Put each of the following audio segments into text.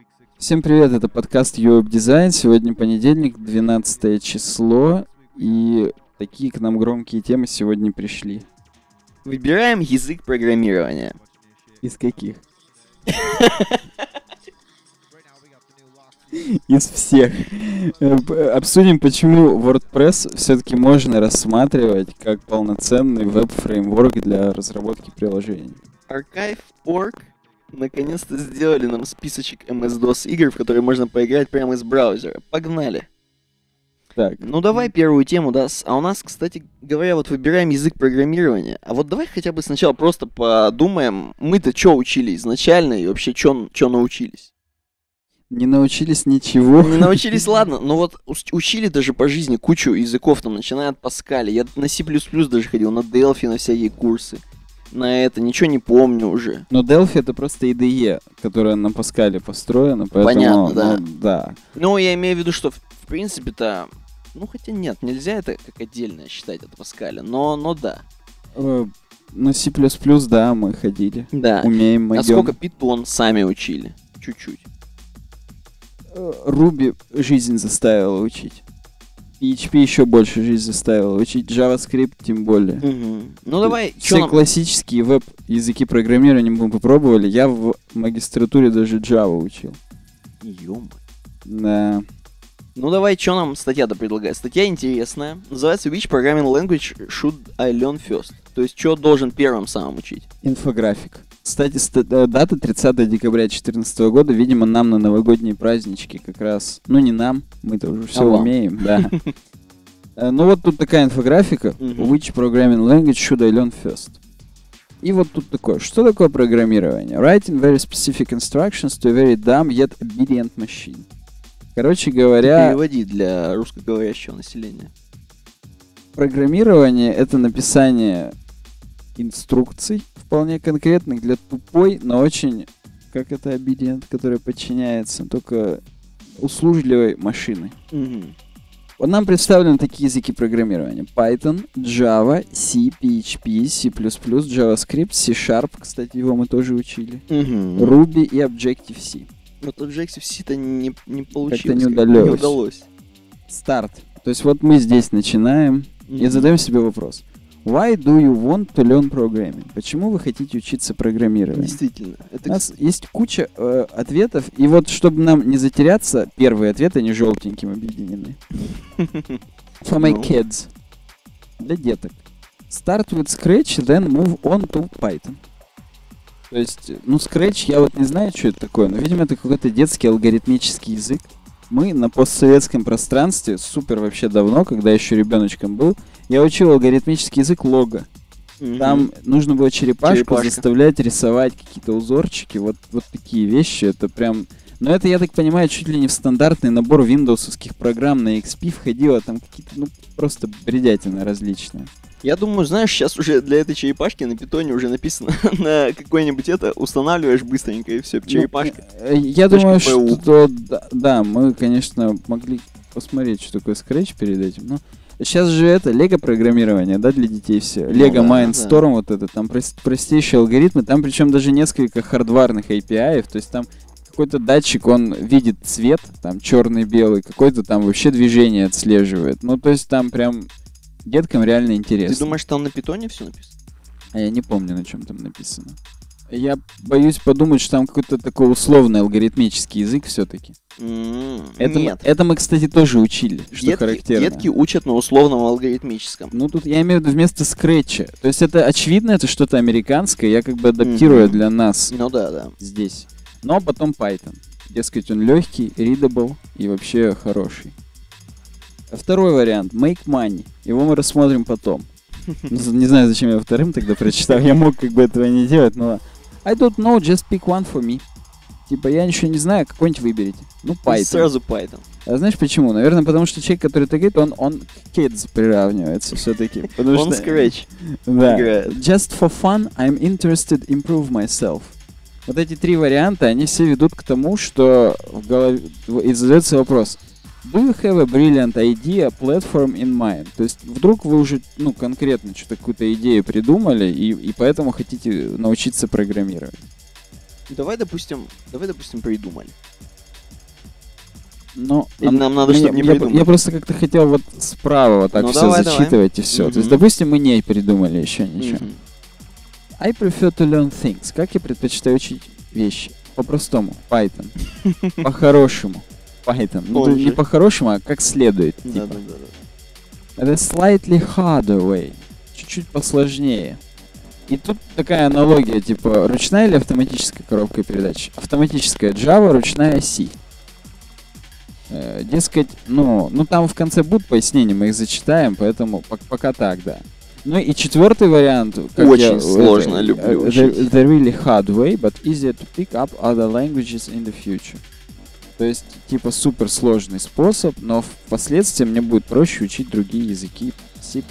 Всем привет, это подкаст Europe Design. Сегодня понедельник, 12 число, и такие к нам громкие темы сегодня пришли. Выбираем язык программирования. Из каких? Из всех. Обсудим, почему WordPress все-таки можно рассматривать как полноценный веб-фреймворк для разработки приложений. Archive.org наконец-то сделали нам списочек MS-DOS игр, в которые можно поиграть прямо из браузера. Погнали! Так. Ну давай первую тему, да. А у нас, кстати говоря, вот выбираем язык программирования. А вот давай хотя бы сначала просто подумаем, мы-то что учили изначально и вообще что научились? Не научились ничего. Не научились, ладно, но вот учили даже по жизни кучу языков, там, начиная от Паскаля. Я на C++ даже ходил, на Delphi, на всякие курсы. На это ничего не помню уже. Но Delphi это просто IDE, которая на Паскале построена, поэтому... Понятно, да. Да. Ну, я имею в виду, что в принципе-то... Ну, хотя нет, нельзя это как отдельное считать от Паскаля, но да. На C++, да, мы ходили. Да. Умеем, мы А идем. сколько Python сами учили? Чуть-чуть. Ruby жизнь заставила учить. PHP еще больше жизнь заставила учить. JavaScript тем более. Угу. Ну, давай... Все классические веб-языки программирования мы попробовали. Я в магистратуре даже Java учил. Ё-моё. Да. Ну давай, что нам статья-то предлагает? Статья интересная. Называется Which Programming Language Should I Learn First? То есть, что должен первым самым учить? Инфографик. Кстати, дата 30 декабря 2014 года, видимо, нам на новогодние празднички как раз. Ну, не нам, мы-то уже все умеем, да. Ну, вот тут такая инфографика. Which Programming Language Should I Learn First? И вот тут такое. Что такое программирование? Writing very specific instructions to a very dumb yet obedient machine. Короче говоря... Переводи для русскоговорящего населения. Программирование — это написание инструкций, вполне конкретных для тупой, но очень, как это, obedient, которая подчиняется только услужливой машины. Нам представлены такие языки программирования. Python, Java, C, PHP, C++, JavaScript, C-Sharp, кстати, его мы тоже учили, Ruby и Objective-C. Вот Objective-C-то не получилось. Как-то не удалось. Старт. То есть вот мы здесь начинаем и задаем себе вопрос. Why do you want to learn programming? Почему вы хотите учиться программированию? Действительно. У нас есть куча ответов, и вот чтобы нам не затеряться, первые ответы, они желтеньким объединены. For my kids. Для деток. Start with Scratch, then move on to Python. То есть, ну, Scratch, я вот не знаю, что это такое, но, видимо, это какой-то детский алгоритмический язык. Мы на постсоветском пространстве, супер вообще давно, когда еще ребеночком был, я учил алгоритмический язык Лого. Там нужно было черепашку заставлять рисовать какие-то узорчики, вот такие вещи, это прям... Но это, я так понимаю, чуть ли не в стандартный набор виндовсовских программ на XP входило, там какие-то, ну, просто бредятины различные. Я думаю, знаешь, сейчас уже для этой черепашки на питоне уже написано на какой-нибудь это, устанавливаешь быстренько и все, черепашка. Я думаю, что да, мы, конечно, могли посмотреть, что такое Scratch перед этим, но сейчас же это лего-программирование, да, для детей все. Лего Mindstorm, вот это, там простейшие алгоритмы, там причем даже несколько хардварных API, то есть там какой-то датчик, он видит цвет, там черный-белый, какой-то там вообще движение отслеживает. Ну, то есть там прям... Деткам реально интересно. Ты думаешь, там на питоне все написано? А я не помню, на чем там написано. Я боюсь подумать, что там какой-то такой условный алгоритмический язык все-таки. Нет. Это мы, кстати, тоже учили, что характерно. Детки учат на условном алгоритмическом. Ну, тут я имею в виду вместо скретча. То есть это очевидно, это что-то американское, я как бы адаптирую для нас. Ну да. Здесь. Но потом Python. Дескать, он легкий, readable и вообще хороший. Второй вариант. Make money. Его мы рассмотрим потом. Не знаю, зачем я вторым тогда прочитал. Я мог как бы этого не делать, но... I don't know, just pick one for me. Типа, я ничего не знаю, какой-нибудь выберите. Ну, Python. Сразу Python. А знаешь почему? Наверное, потому что человек, который это говорит, он к kids приравнивается все-таки. Он Scratch. Да. Just for fun, I'm interested in improve myself. Вот эти три варианта, они все ведут к тому, что в голове... И задается вопрос. Do you have a brilliant idea, platform in mind? То есть вдруг вы уже, ну, конкретно что-то, какую-то идею придумали, и поэтому хотите научиться программировать. Давай, допустим, придумали. Ну, Или нам надо мне- что-то не я, придумать? я просто как-то хотел вот справа вот так Ну, все давай, зачитывать и все. То есть, Мгм. допустим, мы не придумали еще ничего. Мгм. I prefer to learn things. Как я предпочитаю учить вещи? По-простому. Python. По-хорошему. Python. Ну, Он не же. по-хорошему, а как следует. Типа. Да. Это slightly harder way. Чуть-чуть посложнее. И тут такая аналогия, типа, ручная или автоматическая коробка передач? Автоматическая Java, ручная C. Дескать, ну там в конце будут пояснения, мы их зачитаем, поэтому пока так, да. Ну и четвертый вариант. как Очень я, сложно, люблю учить. The really hard way, but easier to pick up other languages in the future. То есть, типа, супер сложный способ, но впоследствии мне будет проще учить другие языки C++.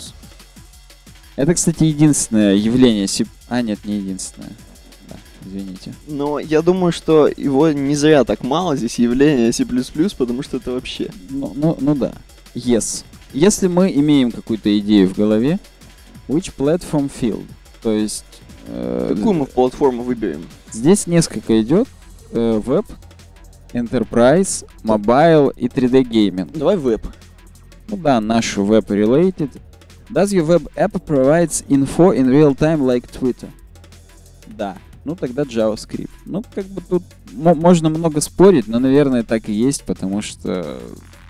Это, кстати, единственное явление C... А, нет, не единственное. Да, извините. Но я думаю, что его не зря так мало здесь явления C++, потому что это вообще... Ну да. Yes. Если мы имеем какую-то идею в голове, which platform field? То есть... Какую мы платформу выберем? Здесь несколько идет. Web, Enterprise, Mobile и 3D Gaming. Давай веб. Ну да, нашу web-related. Does your web app provides info in real time like Twitter? Да. Ну тогда JavaScript. Ну как бы тут можно много спорить, но, наверное, так и есть, потому что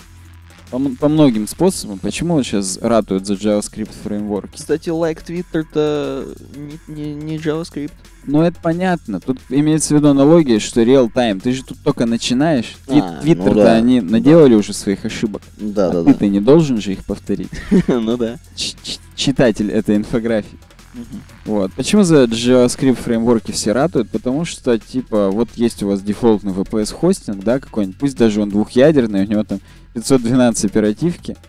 по многим способам. Почему сейчас ратуют за JavaScript фреймворки? Кстати, like Twitter-то не JavaScript. Ну это понятно. Тут имеется в виду аналогия, что real time. Ты же тут только начинаешь. Twitter-то ну да. они наделали уже своих ошибок. А ты не должен же их повторить. Ну да. Читатель этой инфографии. Вот. Почему за JavaScript фреймворки все ратуют? Потому что, типа, вот есть у вас дефолтный VPS хостинг, да, какой-нибудь, пусть даже он двухъядерный, у него там 512 оперативки,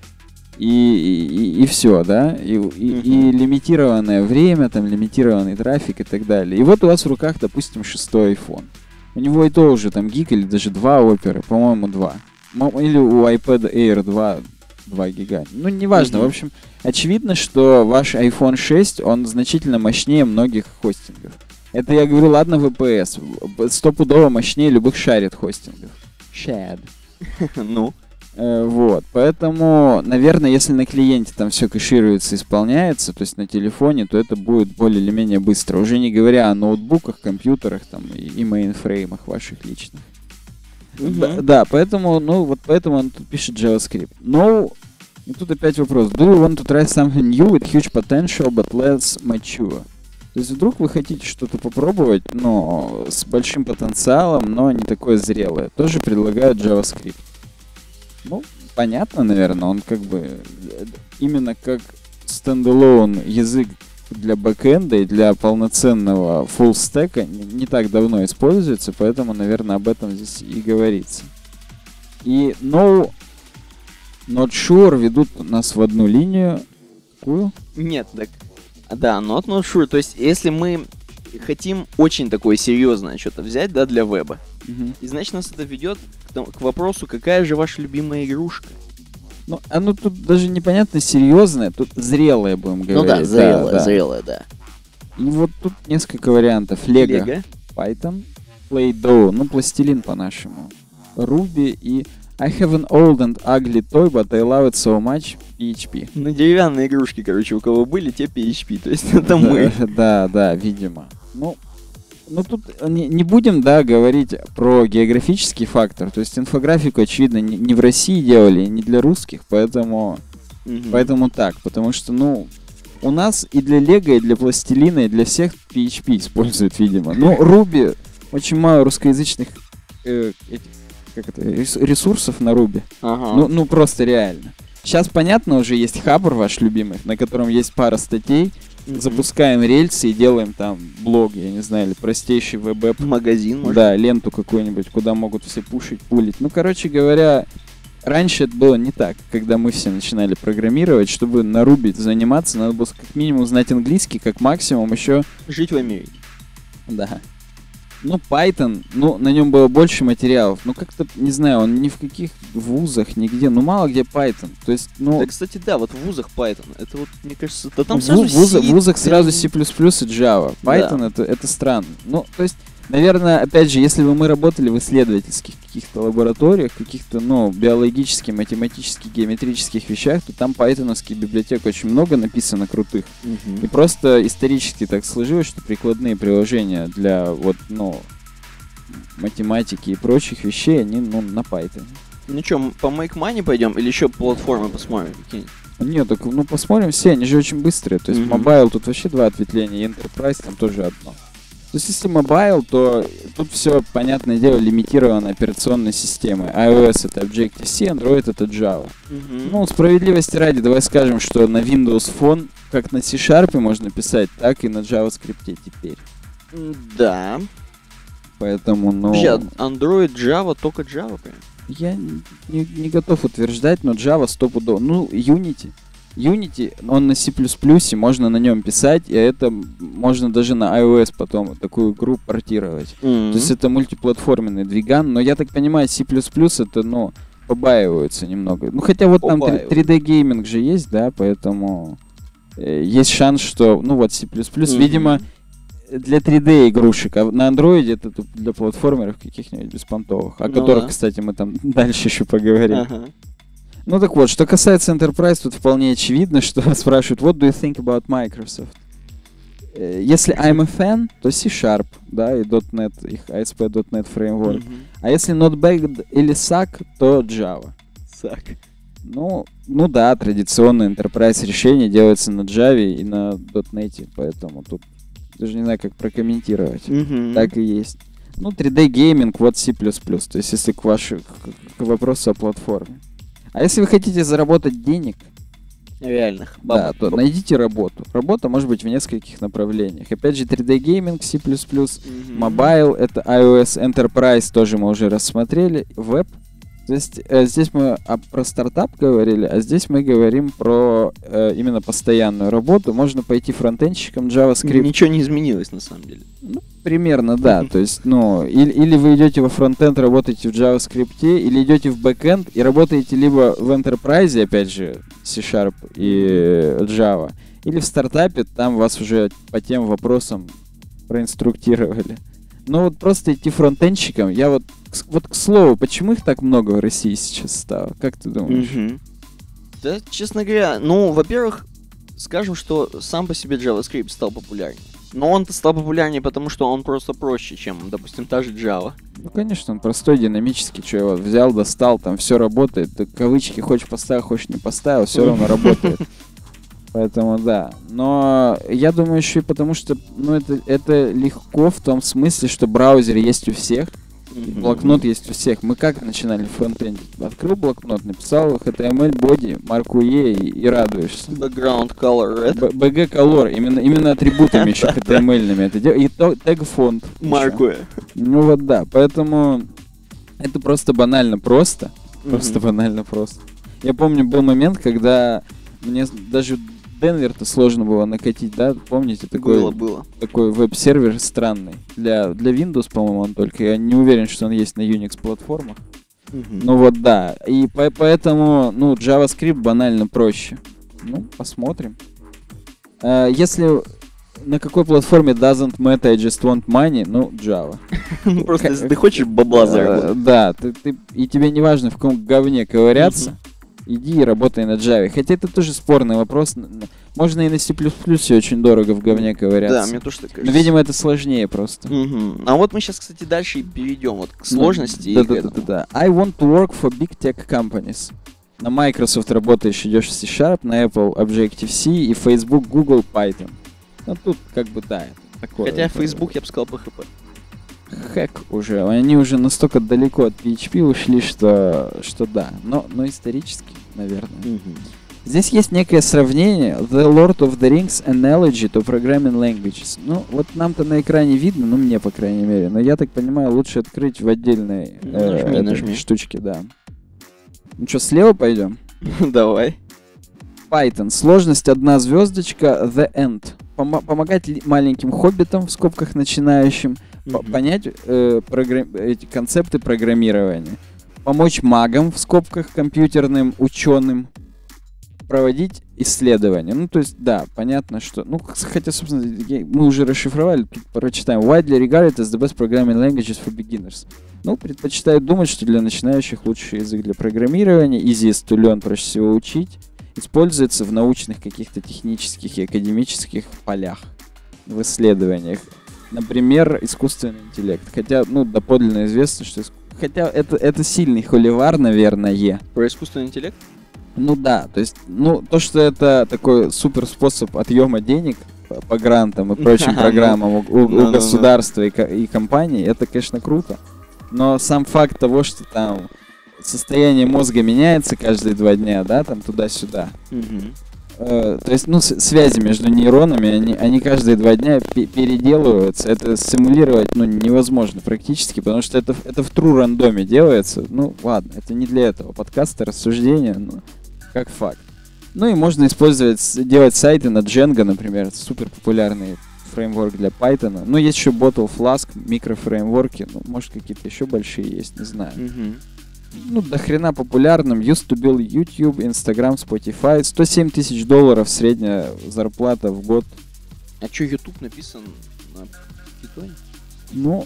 и все, да, и лимитированное время, там, лимитированный трафик и так далее. И вот у вас в руках, допустим, 6-й iPhone. У него и то уже там гиг или даже 2 оперы, по-моему, 2. Или у iPad Air 2 гига. Ну, неважно, в общем, очевидно, что ваш iPhone 6, он значительно мощнее многих хостингов. Это я говорю, ладно, VPS. Стопудово мощнее любых shared хостингов. Shared. Ну. Вот, поэтому, наверное, если на клиенте там все кэшируется, исполняется, то есть на телефоне, то это будет более или менее быстро. Уже не говоря о ноутбуках, компьютерах там и мейнфреймах ваших личных. Да, поэтому, ну, вот поэтому он тут пишет JavaScript. No, и тут опять вопрос. Do you want to try something new with huge potential, but less mature? То есть вдруг вы хотите что-то попробовать, но с большим потенциалом, но не такое зрелое. Тоже предлагают JavaScript. Ну, понятно, наверное, он как бы именно как стендалон язык для бэкэнда и для полноценного фуллстека не так давно используется, поэтому, наверное, об этом здесь и говорится. И no, not sure ведут нас в одну линию. Какую? Нет, так... Да, not sure. То есть, если мы хотим очень такое серьезное что-то взять, да, для веба, и значит нас это ведет к вопросу, какая же ваша любимая игрушка? Ну, оно тут даже непонятно серьезное, тут зрелое, будем говорить. Ну да, зрелое, да. И вот тут несколько вариантов. Lego, Python, Play-Doh, ну, пластилин по-нашему, Ruby и I have an old and ugly toy, but I love it so much, PHP. Ну, деревянные игрушки, короче, у кого были, те PHP, то есть это мы. Да, видимо. Ну, тут не будем, да, говорить про географический фактор. То есть инфографику, очевидно, не в России делали, не для русских, поэтому так. Потому что, ну, у нас и для Лего, и для пластилина, и для всех PHP используют, видимо. Ну, Ruby, очень мало русскоязычных ресурсов на Ruby. Ну, просто реально. Сейчас, понятно, уже есть Хабр ваш любимый, на котором есть пара статей. Запускаем рельсы и делаем там блог, я не знаю, или простейший веб-эп. Магазин, может? Да, ленту какую-нибудь, куда могут все пушить, пулить. Ну, короче говоря, раньше это было не так. Когда мы все начинали программировать, чтобы на Ruby заниматься, надо было как минимум знать английский, как максимум еще... Жить в Америке. Да. Ну, Python, ну, на нем было больше материалов. Ну, как-то, не знаю, он ни в каких вузах, нигде, ну, мало где Python. То есть, ну... Да, кстати, да, вот в вузах Python, это вот, мне кажется, да там в сразу вузах сразу C++ и Java. Python, да. это странно. Ну, то есть, Наверное, опять же, если бы мы работали в исследовательских каких-то лабораториях, каких-то, биологических, математических, геометрических вещах, то там пайтоновских библиотек очень много написано крутых. И просто исторически так сложилось, что прикладные приложения для математики и прочих вещей, они, на Python. Ну что, по Make Money пойдем или еще платформы посмотрим какие-нибудь? Нет, так, посмотрим все, они же очень быстрые. То есть Mobile тут вообще 2 ответвления, и Enterprise там тоже одно. То есть если Mobile, то тут все, понятное дело, лимитировано операционной системой. iOS это Objective-C, Android это Java. Справедливости ради, давай скажем, что на Windows Phone как на C# можно писать, так и на JavaScript теперь. Да. Поэтому, Android, Java, только Java, прям. Я не готов утверждать, но Java стопудово. Unity. Unity, он на C++, можно на нем писать, и это можно даже на iOS потом такую игру портировать. То есть это мультиплатформенный двиган, но я так понимаю, C++ это, побаиваются немного. Хотя вот там 3D гейминг же есть, да, поэтому есть шанс, что, C++, видимо, для 3D игрушек, а на Android это для платформеров каких-нибудь беспонтовых, о которых, кстати, мы там дальше еще поговорим. Так вот, что касается Enterprise, тут вполне очевидно, что спрашивают, what do you think about Microsoft? Если I'm a fan, то C#, да, и .NET, их ASP.NET Framework. А если not bad или suck, то Java. Suck. Да, традиционное Enterprise решение делается на Java и на .NET, поэтому тут даже не знаю, как прокомментировать. Так и есть. 3D гейминг, вот C++, то есть если к вопросу о платформе. А если вы хотите заработать денег, реальных, да, то найдите работу. Работа может быть в нескольких направлениях. Опять же, 3D гейминг, C++, Mobile, это iOS, Enterprise тоже мы уже рассмотрели, Web. То есть здесь мы про стартап говорили, а здесь мы говорим про именно постоянную работу. Можно пойти фронтенщиком, JavaScript. Ничего не изменилось на самом деле. Примерно, да. То есть, или вы идете во фронтенд, работаете в JavaScript, или идете в бэкенд и работаете либо в Enterprise, опять же, C# и Java, или в стартапе, там вас уже по тем вопросам проинструктировали. Просто идти фронтенщиком, я к слову, почему их так много в России сейчас стало? Как ты думаешь? Да, честно говоря, во-первых, скажем, что сам по себе JavaScript стал популярнее. Но он-то стал популярнее, потому что он просто проще, чем, допустим, та же Java. Конечно, он простой, динамический, что его взял, достал, там все работает. Ты кавычки хочешь поставил, хочешь не поставил, все равно работает. Поэтому да. Но я думаю еще и потому, что это легко в том смысле, что браузер есть у всех. Блокнот есть у всех. Мы как начинали в фронтенде? Открыл блокнот, написал HTML, body, марку E и радуешься. Background color red. BG color, именно атрибутами еще HTML-ными это делал. И тег фонд. Марку E. Да. Поэтому это просто банально просто. Просто банально просто. Я помню, был момент, когда мне даже Денвер-то сложно было накатить, да? Помните, было. Такой веб-сервер странный. Для Windows, по-моему, он только. Я не уверен, что он есть на Unix-платформах. Да. И поэтому, JavaScript банально проще. Посмотрим. Если на какой платформе doesn't matter, I just want money, Java. Просто если ты хочешь бабла заработать. Да, и тебе не важно, в каком говне ковыряться, иди и работай на Java. Хотя это тоже спорный вопрос. Можно и на C++ очень дорого в говне ковыряться. Да, мне тоже так кажется. Но, видимо, это сложнее просто. А вот мы сейчас, кстати, дальше перейдем к сложности. Да. I want to work for big tech companies. На Microsoft работаешь, идешь в C#, на Apple Objective-C и Facebook, Google, Python. Тут да. Такое. Хотя Facebook, я бы сказал, PHP. Хэк уже. Они уже настолько далеко от PHP ушли, что да. Но исторически, наверное. Здесь есть некое сравнение. The Lord of the Rings analogy to programming languages. Нам-то на экране видно, мне, по крайней мере. Но я так понимаю, лучше открыть в отдельной штучке, да. Что, слева пойдем? Давай. Python. Сложность 1 звездочка. The End. Помогать маленьким хоббитам, в скобках начинающим, понять эти концепты программирования. Помочь магам, в скобках компьютерным ученым. проводить исследования. Ну, то есть, да, понятно, что... Ну, хотя, собственно, мы уже расшифровали, тут прочитаем. Widely regarded as the best programming languages for beginners. Ну, предпочитают думать, что для начинающих лучший язык для программирования, easiest to learn, проще всего учить, используется в научных каких-то технических и академических полях, в исследованиях. Например, искусственный интеллект. Хотя, ну, доподлинно известно, что... Хотя это сильный холивар, наверное. Про искусственный интеллект? Ну да, то есть, ну, то, что это такой супер способ отъема денег по грантам и прочим программам у государства и компаний, это, конечно, круто. Но сам факт того, что там состояние мозга меняется каждые 2 дня, да, там туда-сюда. То есть, ну, связи между нейронами, они каждые 2 дня переделываются. Это симулировать, ну, невозможно практически, потому что это в true рандоме делается. Ну, ладно, это не для этого подкаста, рассуждения, но как факт. Ну и можно делать сайты на Django, например, супер популярный фреймворк для Python. Ну, есть еще Bottle Flask, микрофреймворки, ну, может, какие-то еще большие есть, не знаю. Ну, до хрена популярным. Used to build YouTube, Instagram, Spotify. $107 тысяч средняя зарплата в год. А что, YouTube написан на питоне? Ну...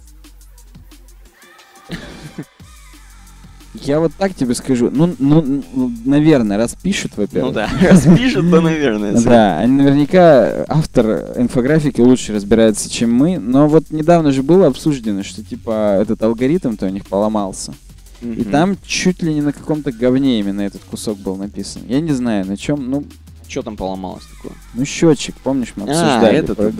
Я вот так тебе скажу. Ну, наверное, раз пишут, во-первых. Ну да, раз пишут, то, наверное. Да, наверняка автор инфографики лучше разбирается, чем мы. Но вот недавно же было обсуждено, что типа этот алгоритм-то у них поломался. И там чуть ли не на каком-то говне именно этот кусок был написан. Я не знаю, на чем, ну... Что там поломалось такое? Ну, счетчик, помнишь, мы обсуждали.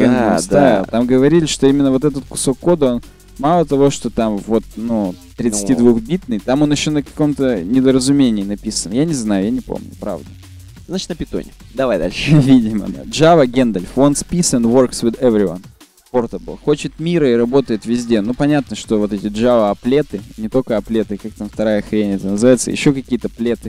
Да. Там говорили, что именно вот этот кусок кода, он мало того, что там вот, ну, 32-битный, там он еще на каком-то недоразумении написан. Я не знаю, я не помню, правда. Значит, на питоне. Давай дальше. Видимо, да. Java Gandalf wants peace and works with everyone. Portable. Хочет мира и работает везде. Ну, понятно, что вот эти Java-аплеты, не только аплеты, как там вторая хрень это называется, еще какие-то плеты,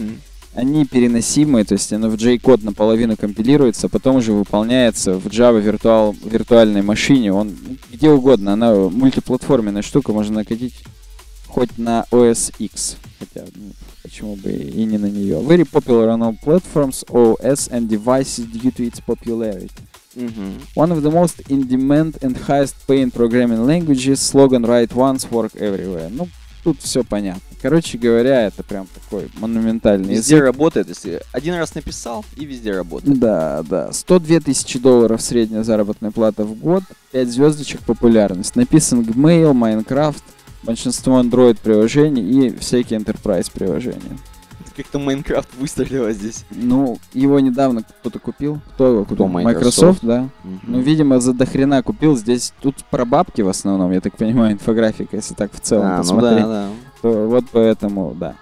они переносимые, то есть оно в J-код наполовину компилируется, а потом уже выполняется в Java виртуальной машине. Он где угодно, она мультиплатформенная штука, можно накатить хоть на OS X. Хотя, ну, почему бы и не на нее. Very popular on all platforms, OS and devices due to its popularity. One of the most in-demand and highest-paying programming languages, slogan write once, work everywhere. Ну, тут все понятно. Короче говоря, это прям такой монументальный везде язык. Работает, если один раз написал, и везде работает. Да. $102 тысячи средняя заработная плата в год, 5 звездочек популярность. Написан Gmail, Minecraft, большинство Android-приложений и всякие Enterprise-приложения. Как-то Майнкрафт выстрелила здесь. Ну, его недавно кто-то купил. Кто его купил? Microsoft, да. Ну, видимо, за дохрена купил. Здесь тут про бабки в основном, я так понимаю, инфографика, если так в целом посмотреть. Ну да. То вот поэтому, да.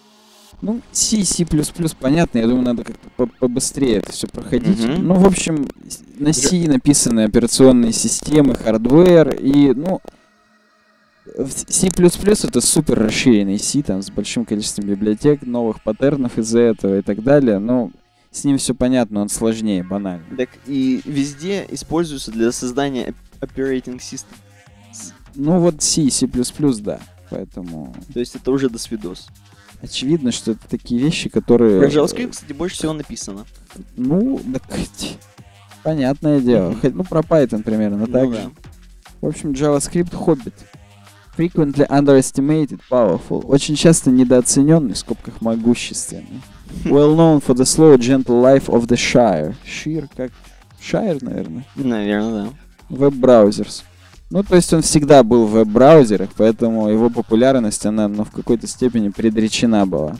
Ну, C, C++, понятно, я думаю, надо как-то побыстрее это все проходить. Ну, в общем, на C написаны операционные системы, хардвер и, ну... C++ это супер расширенный C, там, с большим количеством библиотек, новых паттернов из-за этого и так далее, но с ним все понятно, он сложнее, банально. Так и везде используется для создания operating system. Ну вот C, C++, да, поэтому... То есть это уже досвидос. Очевидно, что это такие вещи, которые... Про JavaScript, кстати, больше всего написано. Ну, так, понятное дело. Ну, про Python примерно так же. В общем, JavaScript хоббит. Frequently underestimated, powerful. Очень часто недооцененный, в скобках могущественный. Well known for the slow, gentle life of the Shire. Shire, как? Shire, наверное? Наверное, да. Веб-браузерс. Ну, то есть он всегда был в веб-браузерах, поэтому его популярность, она, ну, в какой-то степени предречена была.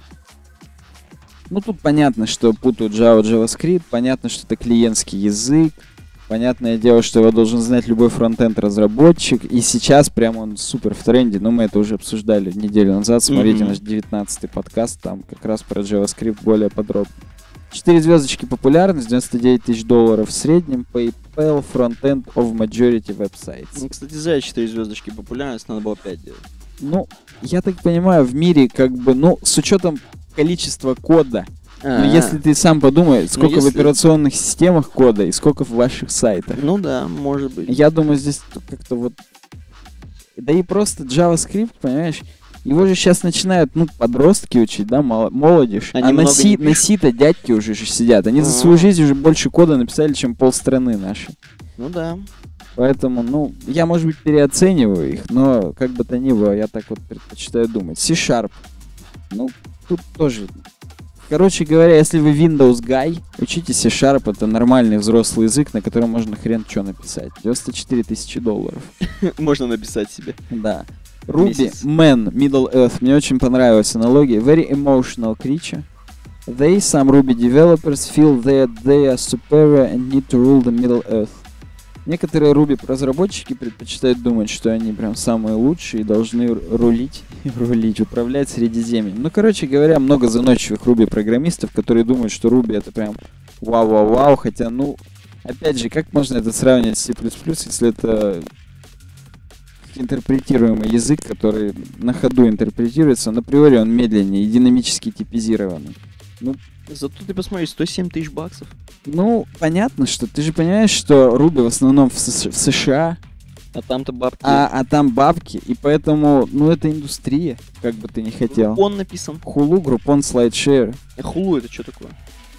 Ну, тут понятно, что путают Java, JavaScript, понятно, что это клиентский язык. Понятное дело, что его должен знать любой фронтенд-разработчик, и сейчас прям он супер в тренде, но мы это уже обсуждали неделю назад, смотрите наш 19-й подкаст, там как раз про JavaScript более подробно. 4 звездочки популярность, $99 тысяч в среднем, PayPal, frontend of majority websites. Ну, кстати, за 4 звездочки популярность надо было 5 делать. Ну, я так понимаю, в мире как бы, ну, с учетом количества кода, ну, если ты сам подумай, сколько в операционных системах кода и сколько в ваших сайтах. Ну да, может быть. Я думаю, здесь как-то вот... Да и просто JavaScript, понимаешь, Его же сейчас начинают, подростки учить, да, молодежь. Они на Си-то дядьки уже же сидят. Они за свою жизнь уже больше кода написали, чем полстраны наши. Ну да. Поэтому, я, может быть, переоцениваю их, но как бы то ни было, я так вот предпочитаю думать. C-Sharp. Тут тоже... Короче говоря, если вы Windows Guy, учите C-Sharp, это нормальный взрослый язык, на котором можно хрен что написать. $94 тысячи. Можно написать себе. Да. Ruby, Man, Middle Earth. Мне очень понравилась аналогия. Very emotional creature. They, some Ruby developers, feel that they are superior and need to rule the Middle Earth. Некоторые Ruby-разработчики предпочитают думать, что они прям самые лучшие и должны рулить, управлять Средиземьем. Короче говоря, много заносчивых Ruby-программистов, которые думают, что Ruby это прям вау-вау-вау, хотя, опять же, как можно это сравнивать с C++, если это интерпретируемый язык, который на ходу интерпретируется, но априори он медленнее и динамически типизированный. Зато ты посмотри, $107 тысяч. Понятно, что ты же понимаешь, что Ruby в основном в США. А там-то бабки. А там бабки, и поэтому, это индустрия, как бы ты ни хотел. Groupon написан. Hulu, Groupon, SlideShare. Hulu это что такое?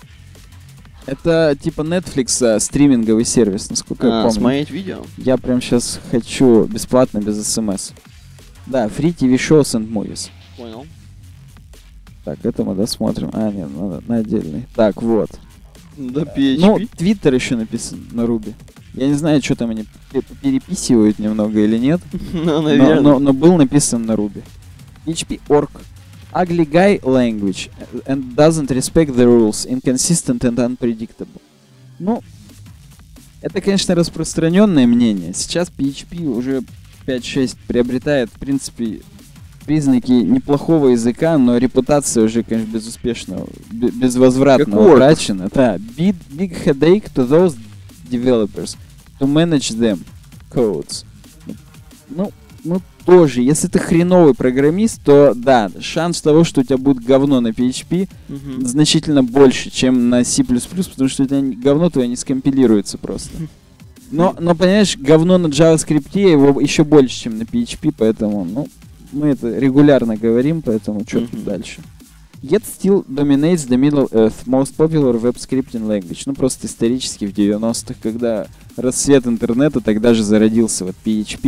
Это типа Netflix стриминговый сервис, насколько я помню. Смотреть видео? Я прям сейчас хочу бесплатно, без смс. Да, Free TV Shows and Movies. Понял. Так, это мы досмотрим. Нет, надо на отдельный. Так, вот. Да, PHP. Твиттер еще написан на Ruby. Я не знаю, что там они переписывают немного или нет. Наверное. Но был написан на Ruby. PHP.org. Ugly guy language and doesn't respect the rules, inconsistent and unpredictable. Это, конечно, распространенное мнение. Сейчас PHP уже 5-6 приобретает, в принципе, признаки неплохого языка, но репутация уже, конечно, безвозвратно утрачена. Да, big headache to those developers to manage them codes. Тоже, если ты хреновый программист, то да, шанс того, что у тебя будет говно на PHP значительно больше, чем на C++, потому что у тебя говно твое не скомпилируется просто. Но понимаешь, говно на JavaScript его еще больше, чем на PHP, поэтому, мы это регулярно говорим, поэтому что тут дальше. Yet still dominates the Middle Earth, most popular web scripting language. Просто исторически в 90-х, когда расцвет интернета, тогда же зародился PHP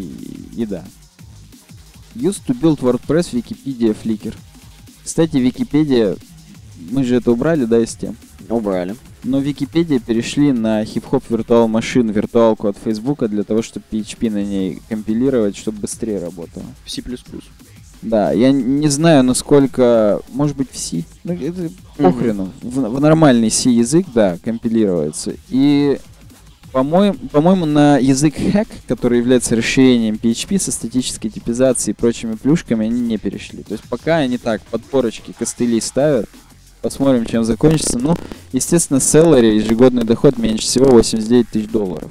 и да. Used to build WordPress, Wikipedia, Flickr. Кстати, Википедия, мы же это убрали, да, из тем? Убрали. Но Википедия перешли на Hip-Hop Virtual Machine, виртуалку от Фейсбука, для того, чтобы PHP на ней компилировать, чтобы быстрее работало. В C++. Да, я не знаю, насколько, может быть, в C. Это похрену. В нормальный C язык, да, компилируется. И, по-моему, на язык Hack, который является расширением PHP со статической типизацией и прочими плюшками, они не перешли. То есть пока они так подпорочки, костыли ставят. Посмотрим, чем закончится. Естественно, salary, ежегодный доход меньше всего $89 тысяч.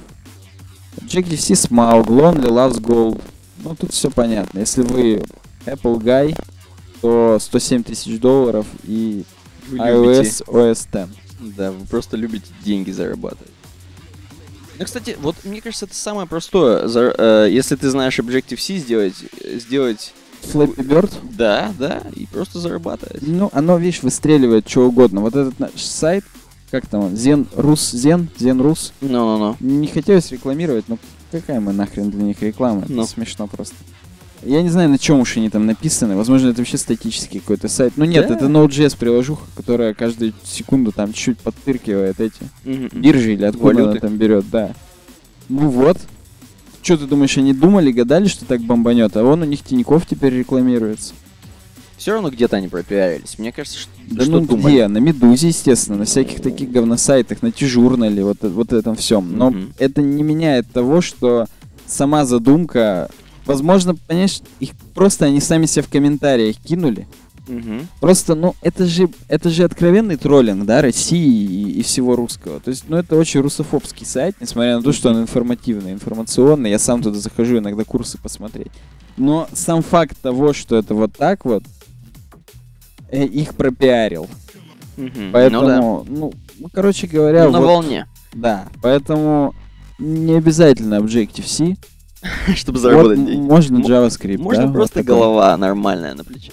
Objective-C Smaug, Lonely Loves Gold. Тут все понятно. Если вы Apple Guy, то $107 тысяч и вы iOS OS X. Да, вы просто любите деньги зарабатывать. Кстати, вот мне кажется, это самое простое. Если ты знаешь Objective-C, сделать Flappy Bird? Да, и просто зарабатывать. Оно, видишь, выстреливает что угодно. Вот этот наш сайт, как там он, Zen-Rus. Не хотелось рекламировать, но какая мы нахрен для них реклама? Это смешно просто. Я не знаю, на чем уж они там написаны. Возможно, это вообще статический какой-то сайт. Нет, это Node.js приложуха, которая каждую секунду там чуть-чуть подтыркивает эти биржи или откуда она там берет, да. Вот. Что ты думаешь, они думали, гадали, что так бомбанет, а вон у них Тинькофф теперь рекламируется. Все равно где-то они пропиарились. Мне кажется, что где? На Медузе, естественно, на всяких таких говносайтах, на T-журнале, вот этом всем. Но это не меняет того, что сама задумка, возможно, понимаешь, их просто они сами себе в комментариях кинули. Просто, это же откровенный троллинг, да, России и всего русского. То есть, это очень русофобский сайт, несмотря на то, что он информативный, информационный. Я сам туда захожу иногда курсы посмотреть. Но сам факт того, что это вот так вот, их пропиарил. Поэтому, короче говоря... на волне. Да, поэтому не обязательно Objective-C. Чтобы заработать деньги. Можно JavaScript, Можно да? просто вот голова нормальная на плече.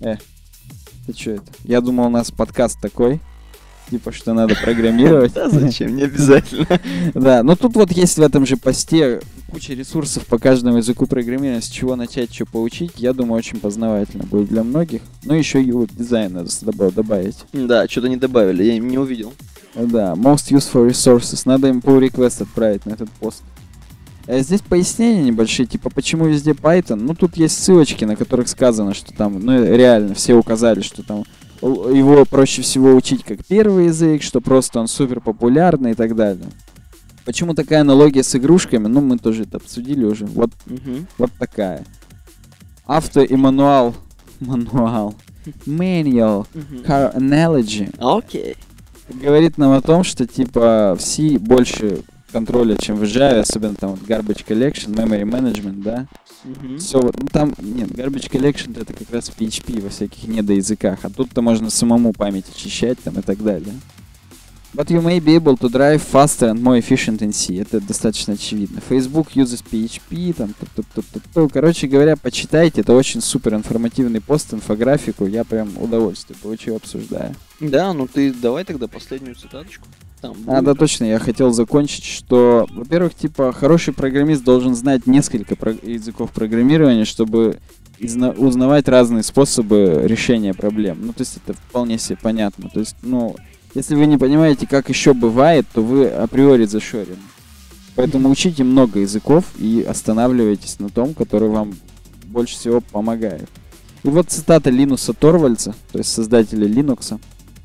Ты что это? Я думал, у нас подкаст такой. Типа, что надо программировать. Да, зачем? Не обязательно. Да, но тут вот есть в этом же посте куча ресурсов по каждому языку программирования, с чего начать, что поучить. Я думаю, очень познавательно будет для многих. Ну, еще UI дизайн надо добавить. Да, что-то не добавили, я не увидел. Да, most useful resources. Надо им pull request отправить на этот пост. Здесь пояснения небольшие, типа, почему везде Python. Ну, тут есть ссылочки, на которых сказано, что там, ну, реально, все указали, что там его проще всего учить как первый язык, что просто он супер популярный и так далее. Почему такая аналогия с игрушками? Ну, мы тоже это обсудили уже. Вот, вот такая. Авто и мануал. Manual. Car analogy. Окей. Говорит нам о том, что, типа, в C больше контроля, чем в Java, особенно там вот garbage collection, memory management, да? Все, ну там, нет, garbage collection это как раз в PHP, во всяких недоязыках, а тут-то можно самому память очищать там и так далее. But you may be able to drive faster and more efficient in C. Это достаточно очевидно. Facebook uses PHP, там, короче говоря, почитайте, это очень супер информативный пост, инфографику, я прям удовольствие получил, обсуждая. Да, ну ты давай тогда последнюю цитаточку. Там да, точно, я хотел закончить, что, во-первых, типа, хороший программист должен знать несколько языков программирования, чтобы узнавать разные способы решения проблем. Ну, то есть это вполне себе понятно. То есть, ну, если вы не понимаете, как еще бывает, то вы априори зашорены. Поэтому учите много языков и останавливайтесь на том, который вам больше всего помогает. И вот цитата Линуса Торвальдса, то есть создателя Linux.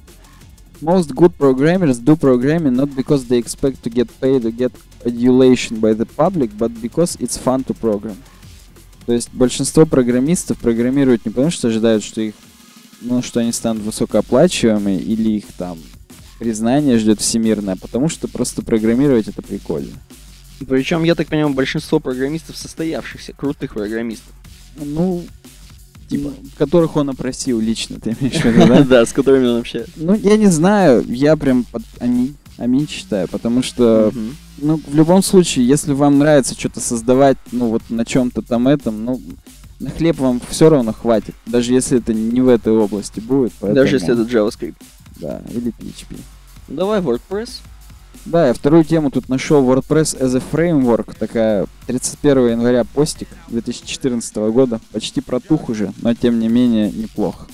Most good programmers do programming not because they expect to get paid or get adulation by the public, but because it's fun to program. То есть большинство программистов программируют не потому, что ожидают, что их, ну, что они станут высокооплачиваемыми или их там признание ждет всемирное, а потому что просто программировать это прикольно. Причем, я так понимаю, большинство программистов состоявшихся, крутых программистов. Ну, типа, которых он опросил лично, ты имеешь в виду, да? Да, с которыми он общается. Ну, я не знаю, я прям под аминь считаю, потому что, ну, в любом случае, если вам нравится что-то создавать, ну, вот на чем-то там этом, ну, на хлеб вам все равно хватит, даже если это не в этой области будет. Поэтому... Даже если это JavaScript. Да, или PHP. Давай WordPress. Да, я вторую тему тут нашел. WordPress as a Framework. Такая 31 января постик 2014 года. Почти протух уже, но тем не менее неплохо.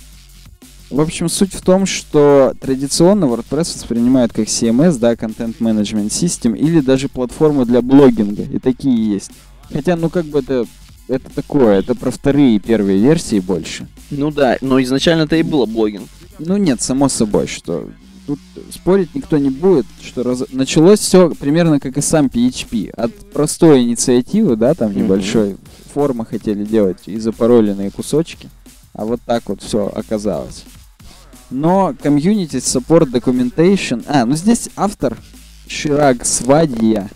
В общем, суть в том, что традиционно WordPress воспринимают как CMS, да, Content Management System, или даже платформу для блогинга. И такие есть. Хотя, ну как бы это такое, это про вторые и первые версии больше. Ну да, но изначально-то и было блогинг. Ну нет, само собой, что... Тут спорить никто не будет, что началось все примерно как и сам PHP. От простой инициативы, да, там небольшой, формы хотели делать и запароленные кусочки, а вот так вот все оказалось. Но Community Support Documentation... ну здесь автор Ширак Свадья.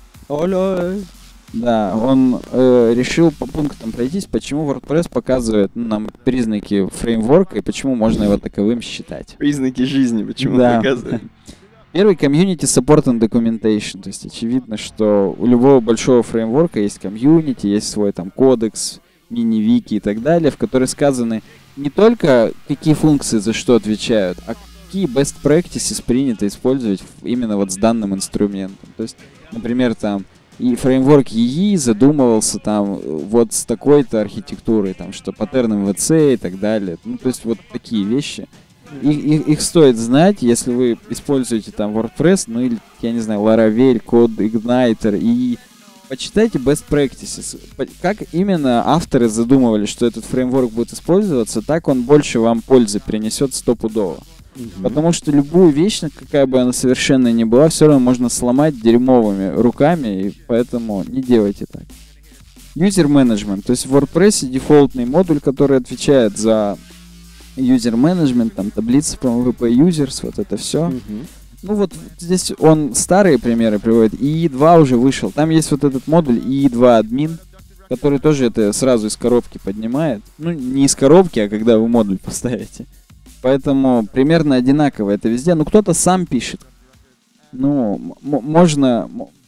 Оля. Да, он решил по пунктам пройтись, почему WordPress показывает нам признаки фреймворка и почему можно его таковым считать. Признаки жизни, почему да. показывает. Первый Community Support and Documentation. То есть очевидно, что у любого большого фреймворка есть комьюнити, есть свой там кодекс, мини-вики и так далее, в которой сказаны не только какие функции за что отвечают, а какие best practices принято использовать именно вот с данным инструментом. То есть, например, там и фреймворк EE задумывался там вот с такой-то архитектурой, там, что паттерн MVC и так далее. Ну, то есть вот такие вещи. Их стоит знать, если вы используете там WordPress, ну или, я не знаю, Laravel, Code Igniter, и почитайте best practices. Как именно авторы задумывали, что этот фреймворк будет использоваться, так он больше вам пользы принесет стопудово. Потому что любую вещь, какая бы она совершенно ни была, все равно можно сломать дерьмовыми руками, и поэтому не делайте так. User Management. То есть в WordPress дефолтный модуль, который отвечает за User Management, там таблицы, по-моему, WP Users, вот это все. Ну вот здесь он старые примеры приводит, IE2 уже вышел. Там есть вот этот модуль IE2 Admin, который тоже это сразу из коробки поднимает. Ну, не из коробки, а когда вы модуль поставите. Поэтому примерно одинаково это везде. Ну, кто-то сам пишет. Ну, можно...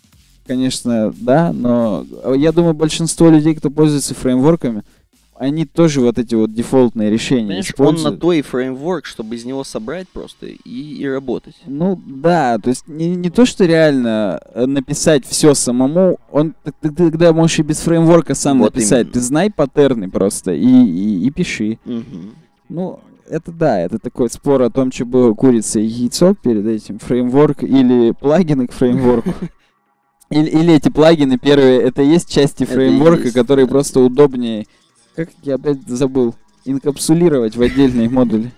конечно, да, но я думаю, большинство людей, кто пользуется фреймворками, они тоже вот эти вот дефолтные решения Понимаешь, используют. он на то и фреймворк, чтобы из него собрать просто и работать. Ну да, то есть не то, что реально написать все самому, ты тогда можешь и без фреймворка сам Вот написать. именно. Ты знай паттерны просто и пиши. Мгм. Ну, это да, это такой спор о том, что было курица и яйцо перед этим, фреймворк или плагины к фреймворку. Или эти плагины первые, это есть части Это фреймворка, есть, которые да. просто удобнее, как я опять забыл, инкапсулировать в отдельные модули.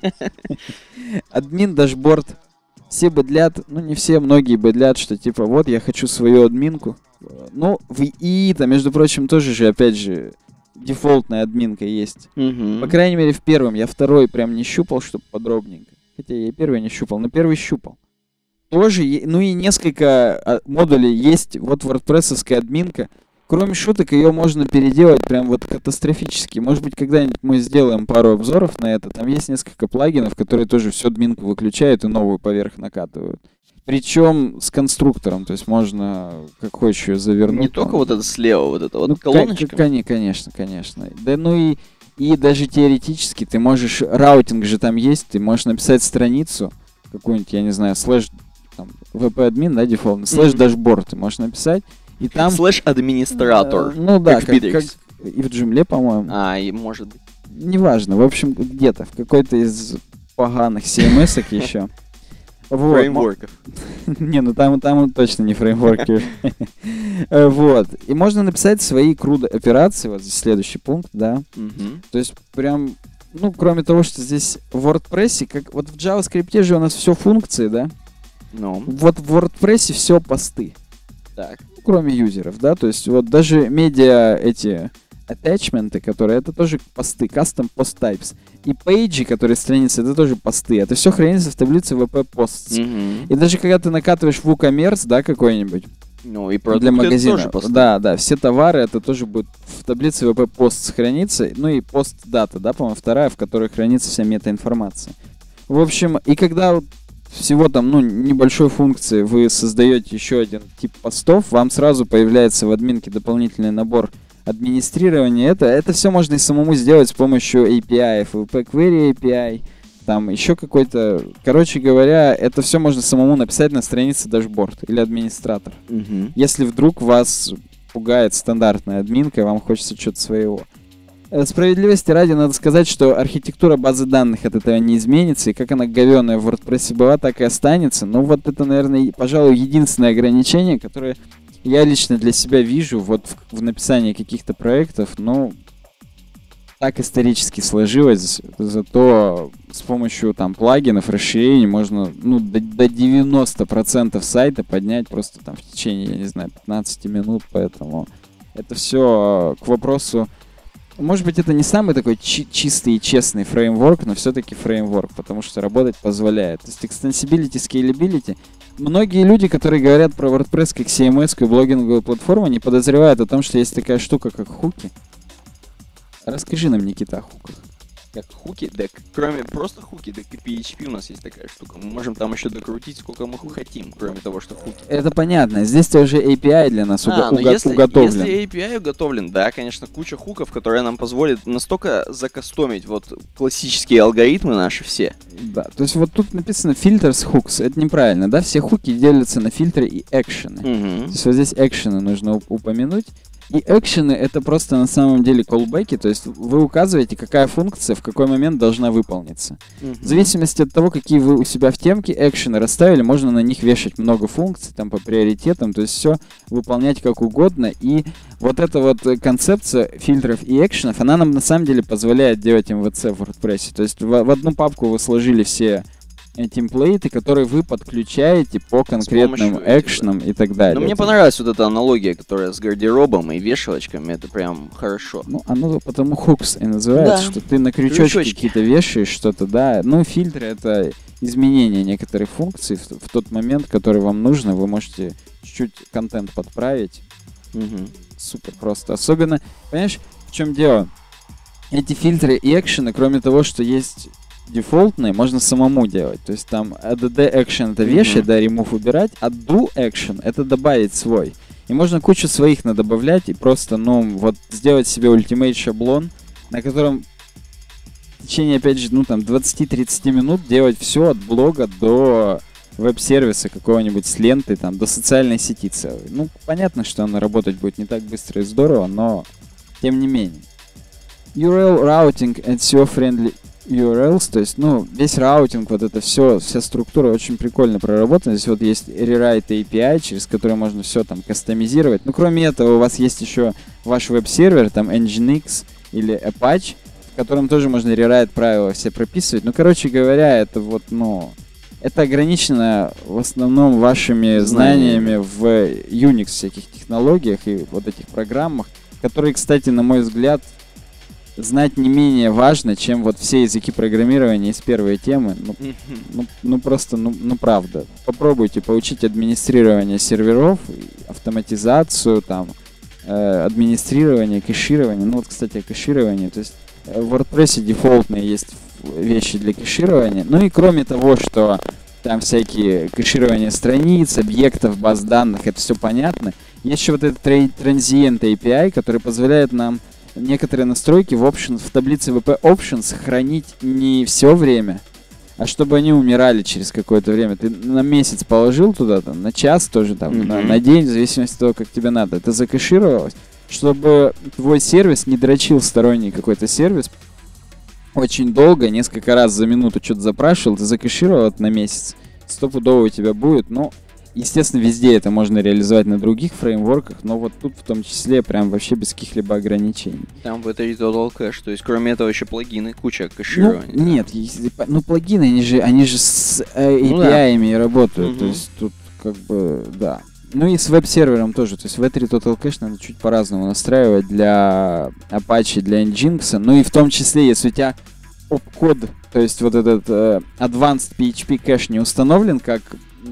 Админ, дашборд. Все быдлят, ну не все, многие быдлят, что типа вот я хочу свою админку. Ну, в ИИ-то, между прочим, тоже же, опять же, дефолтная админка есть. Мгм. По крайней мере, в первом. Я второй прям не щупал, чтобы подробненько. Хотя я и первый не щупал, но первый щупал. Тоже, ну и несколько модулей есть. Вот WordPress-овская админка. Кроме шуток, ее можно переделать прям вот катастрофически. Может быть, когда-нибудь мы сделаем пару обзоров на это. Там есть несколько плагинов, которые тоже всю админку выключают и новую поверх накатывают. Причем с конструктором, то есть можно как хочешь ее завернуть. Не только вот это слева, вот это вот Ну, колоночка. конечно. Да, ну и даже теоретически ты можешь, раутинг же там есть, ты можешь написать страницу, какую-нибудь, я не знаю, слэш, там, vp-админ, да, дефолтный, слэш дашборд ты можешь написать, и там... Слэш администратор. Ну да, как Bittrex. и в Joomla, по-моему. И может быть. Неважно, в общем, где-то, в какой-то из поганых CMS-ок еще. Вот. Фреймворков. Не, ну там точно не фреймворки. Вот. И можно написать свои CRUD операции, вот здесь следующий пункт, да. Мгм. То есть прям, ну, кроме того, что здесь в WordPress, как вот в JavaScript же у нас все функции, да. Ну, Вот в WordPress все посты, так. кроме юзеров, да. То есть вот даже медиа эти attachment'ы, которые, это тоже посты, custom post types. И пейджи, которые страницы, это тоже посты. Это все хранится в таблице WP Posts. Мгм. И даже когда ты накатываешь в WooCommerce, да, какой-нибудь, Ну и для продукты это магазина. тоже посты. Да, все товары, это тоже будет в таблице WP Posts храниться. Ну и пост дата, да, по-моему, вторая, в которой хранится вся метаинформация. В общем, и когда вот всего там, ну, небольшой функции вы создаете еще один тип постов, вам сразу появляется в админке дополнительный набор администрирования. Это все можно и самому сделать с помощью API, WP Query API, там еще какой-то... Короче говоря, это все можно самому написать на странице дашборд или администратор. Мгм. Если вдруг вас пугает стандартная админка, и вам хочется что-то своего. Справедливости ради надо сказать, что архитектура базы данных от этого не изменится, и как она говёная в WordPress была, так и останется. Но вот это, наверное, пожалуй, единственное ограничение, которое я лично для себя вижу вот в написании каких-то проектов. Ну, так исторически сложилось, зато с помощью там плагинов, расширений можно, ну, до 90% сайта поднять просто там в течение, я не знаю, 15 минут, поэтому это все к вопросу. Может быть, это не самый такой чистый и честный фреймворк, но все-таки фреймворк, потому что работать позволяет. То есть extensibility, scalability. Многие люди, которые говорят про WordPress как CMS и блогинговую платформу, не подозревают о том, что есть такая штука, как хуки. Расскажи нам, Никита, о хуках. Как хуки, да кроме просто хуки, так и PHP у нас есть такая штука. Мы можем там еще докрутить, сколько мы хотим, кроме того, что хуки. Это понятно. Здесь уже API для нас уготовлен. Если API уготовлен, да, конечно, куча хуков, которые нам позволят настолько закастомить вот классические алгоритмы наши все. Да, то есть вот тут написано filters hooks. Это неправильно, да? Все хуки делятся на фильтры и экшены. То есть вот здесь экшены нужно упомянуть. И экшены — это просто на самом деле callback'и, то есть вы указываете, какая функция в какой момент должна выполниться. В зависимости от того, какие вы у себя в темке экшены расставили, можно на них вешать много функций, там, по приоритетам, то есть все выполнять как угодно. И вот эта вот концепция фильтров и экшенов, она нам на самом деле позволяет делать MVC в WordPress. То есть в одну папку вы сложили все темплейты, которые вы подключаете по конкретным экшенам и так далее. Но мне понравилась вот эта аналогия, которая с гардеробом и вешалочками, это прям хорошо. Ну, оно потому хукс и называется, Да. что ты на крючочки какие-то вешаешь, что-то, да. Ну, фильтры — это изменение некоторых функций в тот момент, который вам нужно. Вы можете чуть-чуть контент подправить. Супер просто. Особенно, понимаешь, в чем дело? Эти фильтры и экшены, кроме того, что есть дефолтные, можно самому делать. То есть там add action — это вешать, да, remove убирать, а do action — это добавить свой. И можно кучу своих надобавлять и просто, ну, вот сделать себе ультимейт шаблон, на котором в течение, опять же, ну, там, 20-30 минут делать все от блога до веб-сервиса какого-нибудь с лентой, там, до социальной сети целой. Ну, понятно, что она работать будет не так быстро и здорово, но тем не менее. URL routing and SEO-friendly URLs, то есть, ну, весь раутинг, вот это все, вся структура очень прикольно проработана. Здесь вот есть Rewrite API, через который можно все там кастомизировать. Ну, кроме этого, у вас есть еще ваш веб-сервер, там Nginx или Apache, в котором тоже можно rewrite правила все прописывать. Ну, короче говоря, это вот, ну, это ограничено в основном вашими знаниями в Unix всяких технологиях и вот этих программах, которые, кстати, на мой взгляд, знать не менее важно, чем вот все языки программирования из первой темы. Просто правда. Попробуйте поучить администрирование серверов, автоматизацию, там, администрирование, кэширование. Ну вот, кстати, о кэшировании. То есть в WordPress дефолтные есть вещи для кэширования. Ну и кроме того, что там всякие кэширования страниц, объектов, баз данных, это все понятно. Есть еще вот этот Transient API, который позволяет нам некоторые настройки в таблице WP Options хранить не все время, а чтобы они умирали через какое-то время. Ты на месяц положил туда, там, на час тоже, там, на день, в зависимости от того, как тебе надо. Это закэшировалось, чтобы твой сервис не дрочил сторонний какой-то сервис очень долго, несколько раз за минуту что-то запрашивал, ты закэшировал это на месяц, стопудово у тебя будет, но... Естественно, везде это можно реализовать на других фреймворках, но вот тут в том числе прям вообще без каких-либо ограничений. Там в этой Total Cache, то есть кроме этого еще плагины, куча кэширования. Ну, нет, плагины, они же с API-ами работают, то есть тут как бы, да. Ну и с веб-сервером тоже, то есть в этой Total Cache надо чуть по-разному настраивать для Apache, для Nginx, ну и в том числе, если у тебя оп-код, то есть вот этот Advanced PHP кэш не установлен как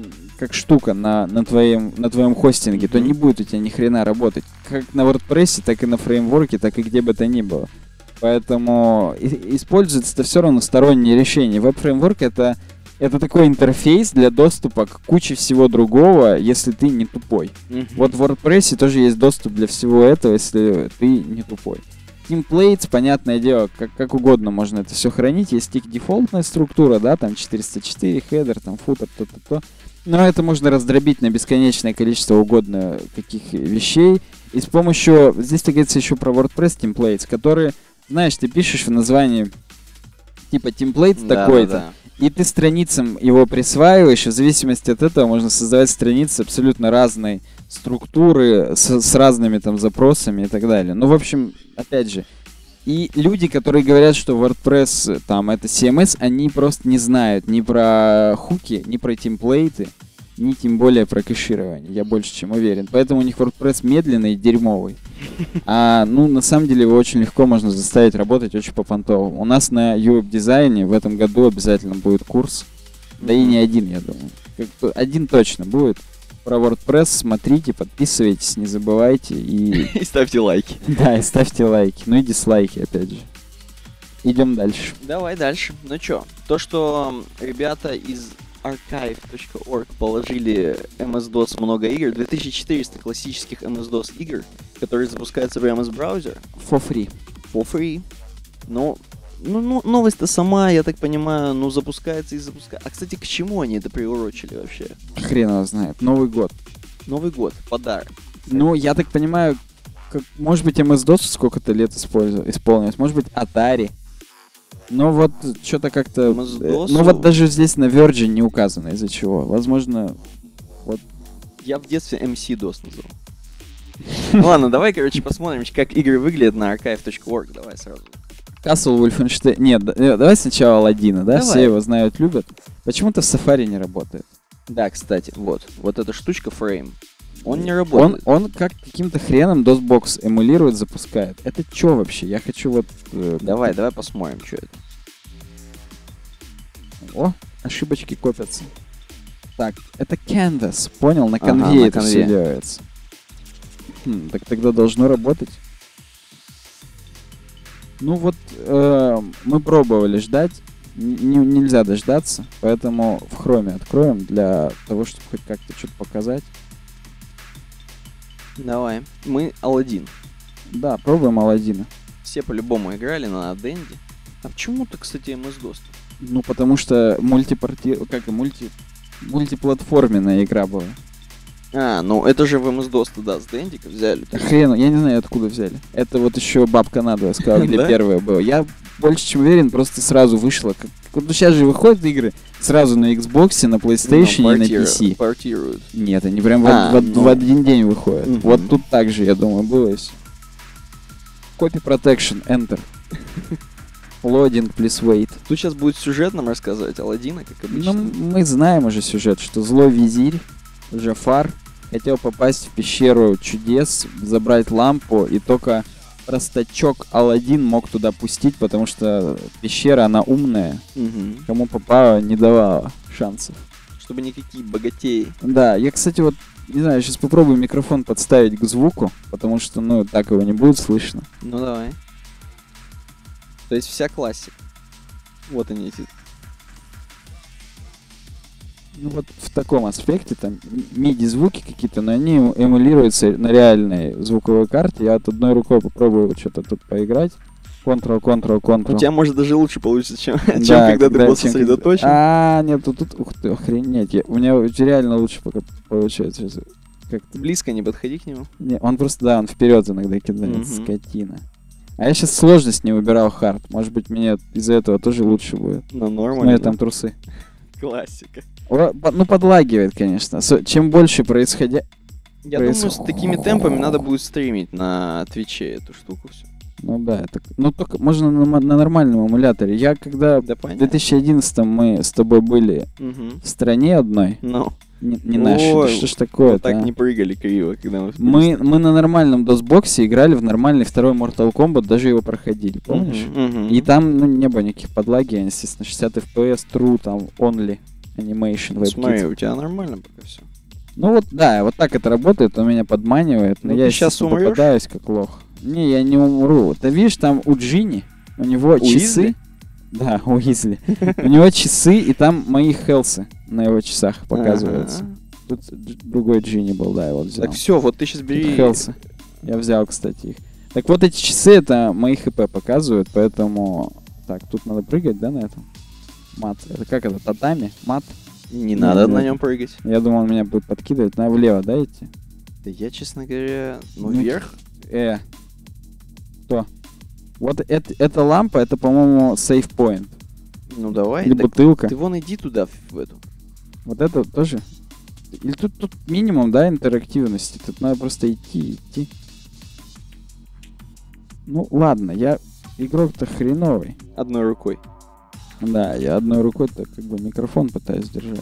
штука на твоем хостинге, то не будет у тебя ни хрена работать. Как на WordPress, так и на фреймворке, так и где бы то ни было. Поэтому используется это все равно сторонние решения. Веб-фреймворк это такой интерфейс для доступа к куче всего другого, если ты не тупой. Вот в WordPress тоже есть доступ для всего этого, если ты не тупой. Templates, понятное дело, как угодно можно это все хранить. Есть их дефолтная структура, да, там 404, хедер, там футер, то. Но это можно раздробить на бесконечное количество угодно каких вещей. И с помощью... Здесь говорится еще про WordPress templates, которые, знаешь, ты пишешь в названии типа template такой-то, и ты страницам его присваиваешь, и в зависимости от этого можно создавать страницы абсолютно разной структуры, с разными там запросами и так далее. Ну, в общем, опять же, и люди, которые говорят, что WordPress там это CMS, они просто не знают ни про хуки, ни про темплейты, ни тем более про кэширование. Я больше чем уверен. Поэтому у них WordPress медленный и дерьмовый. А, ну, на самом деле его очень легко можно заставить работать очень по-понтовому. У нас на UWeb-дизайне в этом году обязательно будет курс. Да и не один, я думаю. Один точно будет. Про WordPress смотрите, подписывайтесь, не забывайте и ставьте лайки. Да, и ставьте лайки. Ну и дизлайки, опять же. Идем дальше. Давай дальше. Ну чё, то, что ребята из archive.org положили MS-DOS много игр, 2400 классических MS-DOS игр, которые запускаются прямо с браузера. For free. For free. Ну, новость-то сама, я так понимаю, запускается и запускается. А, кстати, к чему они это приурочили вообще? Хрен его знает. Новый год. Новый год, подарок. Ну, я так понимаю, может быть, MS-DOS сколько-то лет исполнилось, может быть, Atari. Но вот что-то как-то... Ну вот даже здесь на Virgin не указано, из-за чего. Возможно, вот... Я в детстве MC-DOS назвал. Ладно, давай, короче, посмотрим, как игры выглядят на archive.org. Давай сразу. Castle Wolfenstein... Нет, давай сначала Аладдина, да? Давай. Все его знают, любят. Почему-то в Safari не работает. Да, кстати, вот эта штучка Frame. Он не работает. Он как каким-то хреном DOSBox эмулирует, запускает. Это что вообще? Я хочу вот... Давай посмотрим, что это. О, ошибочки копятся. Так, это Canvas. Понял? На конве это все делается. Так тогда должно работать. Ну вот, мы пробовали ждать. Нельзя дождаться. Поэтому в Chrome откроем для того, чтобы хоть как-то что-то показать. Давай. Мы Аладдин. Да, пробуем Аладдина. Все по-любому играли на Денди. А почему-то, кстати, MS-DOS? Ну, потому что мультиплатформенная игра была. А, ну это же в MS-DOS туда с Дендика взяли. Хрен, я не знаю, откуда взяли. Это вот еще бабка надо сказала, где Да? первая была. Я больше чем уверен, просто сразу вышла. Ну, сейчас же выходят игры сразу на Xbox, на PlayStation и на PC. Портируют. Нет, они прям Ну. в один день выходят. Мгм. Вот тут так же, я думаю, было. Copy Protection, Enter. Loading, please wait. Тут сейчас будет сюжет нам рассказывать Аладдина, как обычно. Ну, мы знаем уже сюжет, что злой визирь Джафар хотел попасть в пещеру чудес, забрать лампу, и только простачок Аладдин мог туда пустить, потому что пещера, она умная, Мгм. кому попало, не давала шансов. Чтобы никакие богатеи. Да, я, кстати, вот, не знаю, сейчас попробую микрофон подставить к звуку, потому что, ну, так его не будет слышно. Ну давай. То есть вся классика. Вот они эти. Ну, вот в таком аспекте, там, MIDI-звуки какие-то, но они эмулируются на реальной звуковой карте. Я вот одной рукой попробую что-то тут поиграть. Ctrl. У тебя может даже лучше получится, чем, Да, чем когда ты был сосредоточен. Нет, тут, ух ты, охренеть. У меня реально лучше пока получается. Сейчас как-то... Близко не подходи к нему. Не, он просто, да, он вперед иногда кидает, Мгм. скотина. А я сейчас сложность не выбирал хард. Может быть, мне из-за этого тоже лучше будет. Ну, Ну, нормально. я там трусы. Классика. Ну, подлагивает, конечно. Чем больше происходя... Я думаю, с такими темпами надо будет стримить на Твиче эту штуку всю. Ну да, это... Ну, только можно на нормальном эмуляторе. Я когда Да в понятно. 2011 мы с тобой были Мгм. в стране одной, Ну, не нашей, Ой, да что ж такое вот так не прыгали криво, когда мы... Мы на нормальном DOS-боксе играли в нормальный второй Mortal Kombat, даже его проходили, помнишь? И там, ну, не было никаких подлаги, естественно, 60 FPS, true, там, only animation, WebKit. Смотри, у тебя нормально пока все. Ну вот, да, вот так это работает, он меня подманивает, но Ну, я ты щас естественно, умрёшь? попадаюсь как лох. Не, я не умру. Ты видишь, там у Джинни, у него У часы. Изли? Да, у Изли. У него часы, и там мои хелсы на его часах показываются. Ага. Тут другой Джинни был, да, я вот взял. Так все, вот ты сейчас Тут бери... хелсы. Я взял, кстати, их. Так вот, эти часы, это мои хп показывают, поэтому... Так, тут надо прыгать, да, на этом? Мат. Это как это, татами? Мат? Не надо не, на не. нем прыгать. Я думал, он меня будет подкидывать. На влево, да, идти? Да я, честно говоря, Ну, вверх. Что? Вот эта лампа, это, по-моему, сейф point. Ну давай. Или так бутылка. Ты вон иди туда, в эту. Вот это тоже? Или тут минимум, да, интерактивности. Тут надо просто идти. Ну, ладно, я игрок-то хреновый. Одной рукой. Да, я одной рукой-то как бы микрофон пытаюсь держать.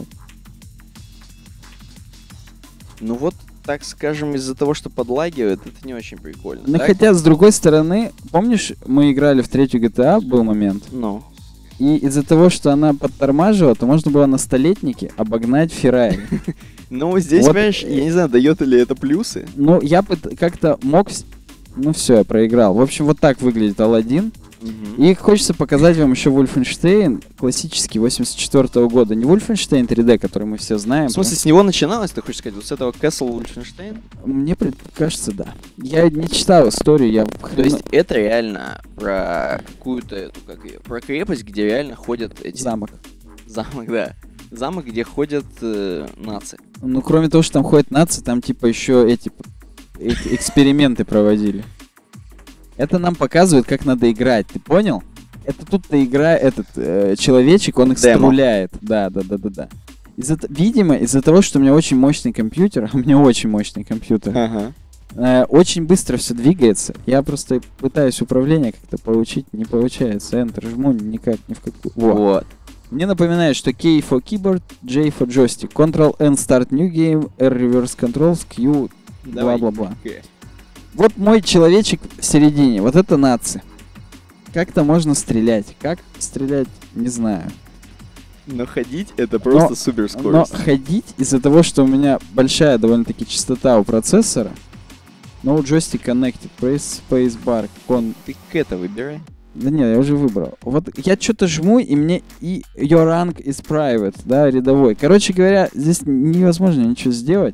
Ну вот, так скажем, из-за того, что подлагивает, это не очень прикольно. Ну, так? хотя, с другой стороны, помнишь, мы играли в третью GTA, был момент, Ну. и из-за того, что она подтормаживала, то можно было на столетнике обогнать Феррари. Ну, здесь, Вот. понимаешь, я не знаю, дает ли это плюсы. Ну, я как-то мог... Ну все, я проиграл. В общем, вот так выглядит Аладдин. И хочется показать вам еще Wolfenstein, классический, 84 года. Не Wolfenstein 3D, который мы все знаем. В смысле, с него начиналось, ты хочешь сказать, вот с этого Castle Wolfenstein? Мне кажется, да. Я не читал историю, я... То есть это реально про какую-то эту, как ее, про крепость, где реально ходят эти... Замок. Замок, да. Замок, где ходят нации. Ну, кроме того, что там ходят нации, там типа еще эти эксперименты проводили. Это нам показывает, как надо играть, ты понял? Это тут-то игра, человечек, он их Демо. струляет. Да. Видимо, из-за того, что у меня очень мощный компьютер, а у меня очень мощный компьютер, Ага. очень быстро все двигается. Я просто пытаюсь управление как-то получить, не получается. Enter жму, никак, ни в какую. Во. Вот. Мне напоминает, что K for keyboard, J for joystick, Ctrl-N start new game, R reverse controls, Q, Давай. бла-бла-бла. Вот мой человечек в середине, вот это нации. Как-то можно стрелять. Как стрелять, не знаю. Но ходить это просто супер Но скорость. ходить из-за того, что у меня большая довольно-таки частота у процессора, no joystick connected, press spacebar, Ты к это выбирай. Да не, я уже выбрал. Вот я что-то жму, и мне и your rank is private, да, рядовой. Короче говоря, здесь невозможно ничего сделать,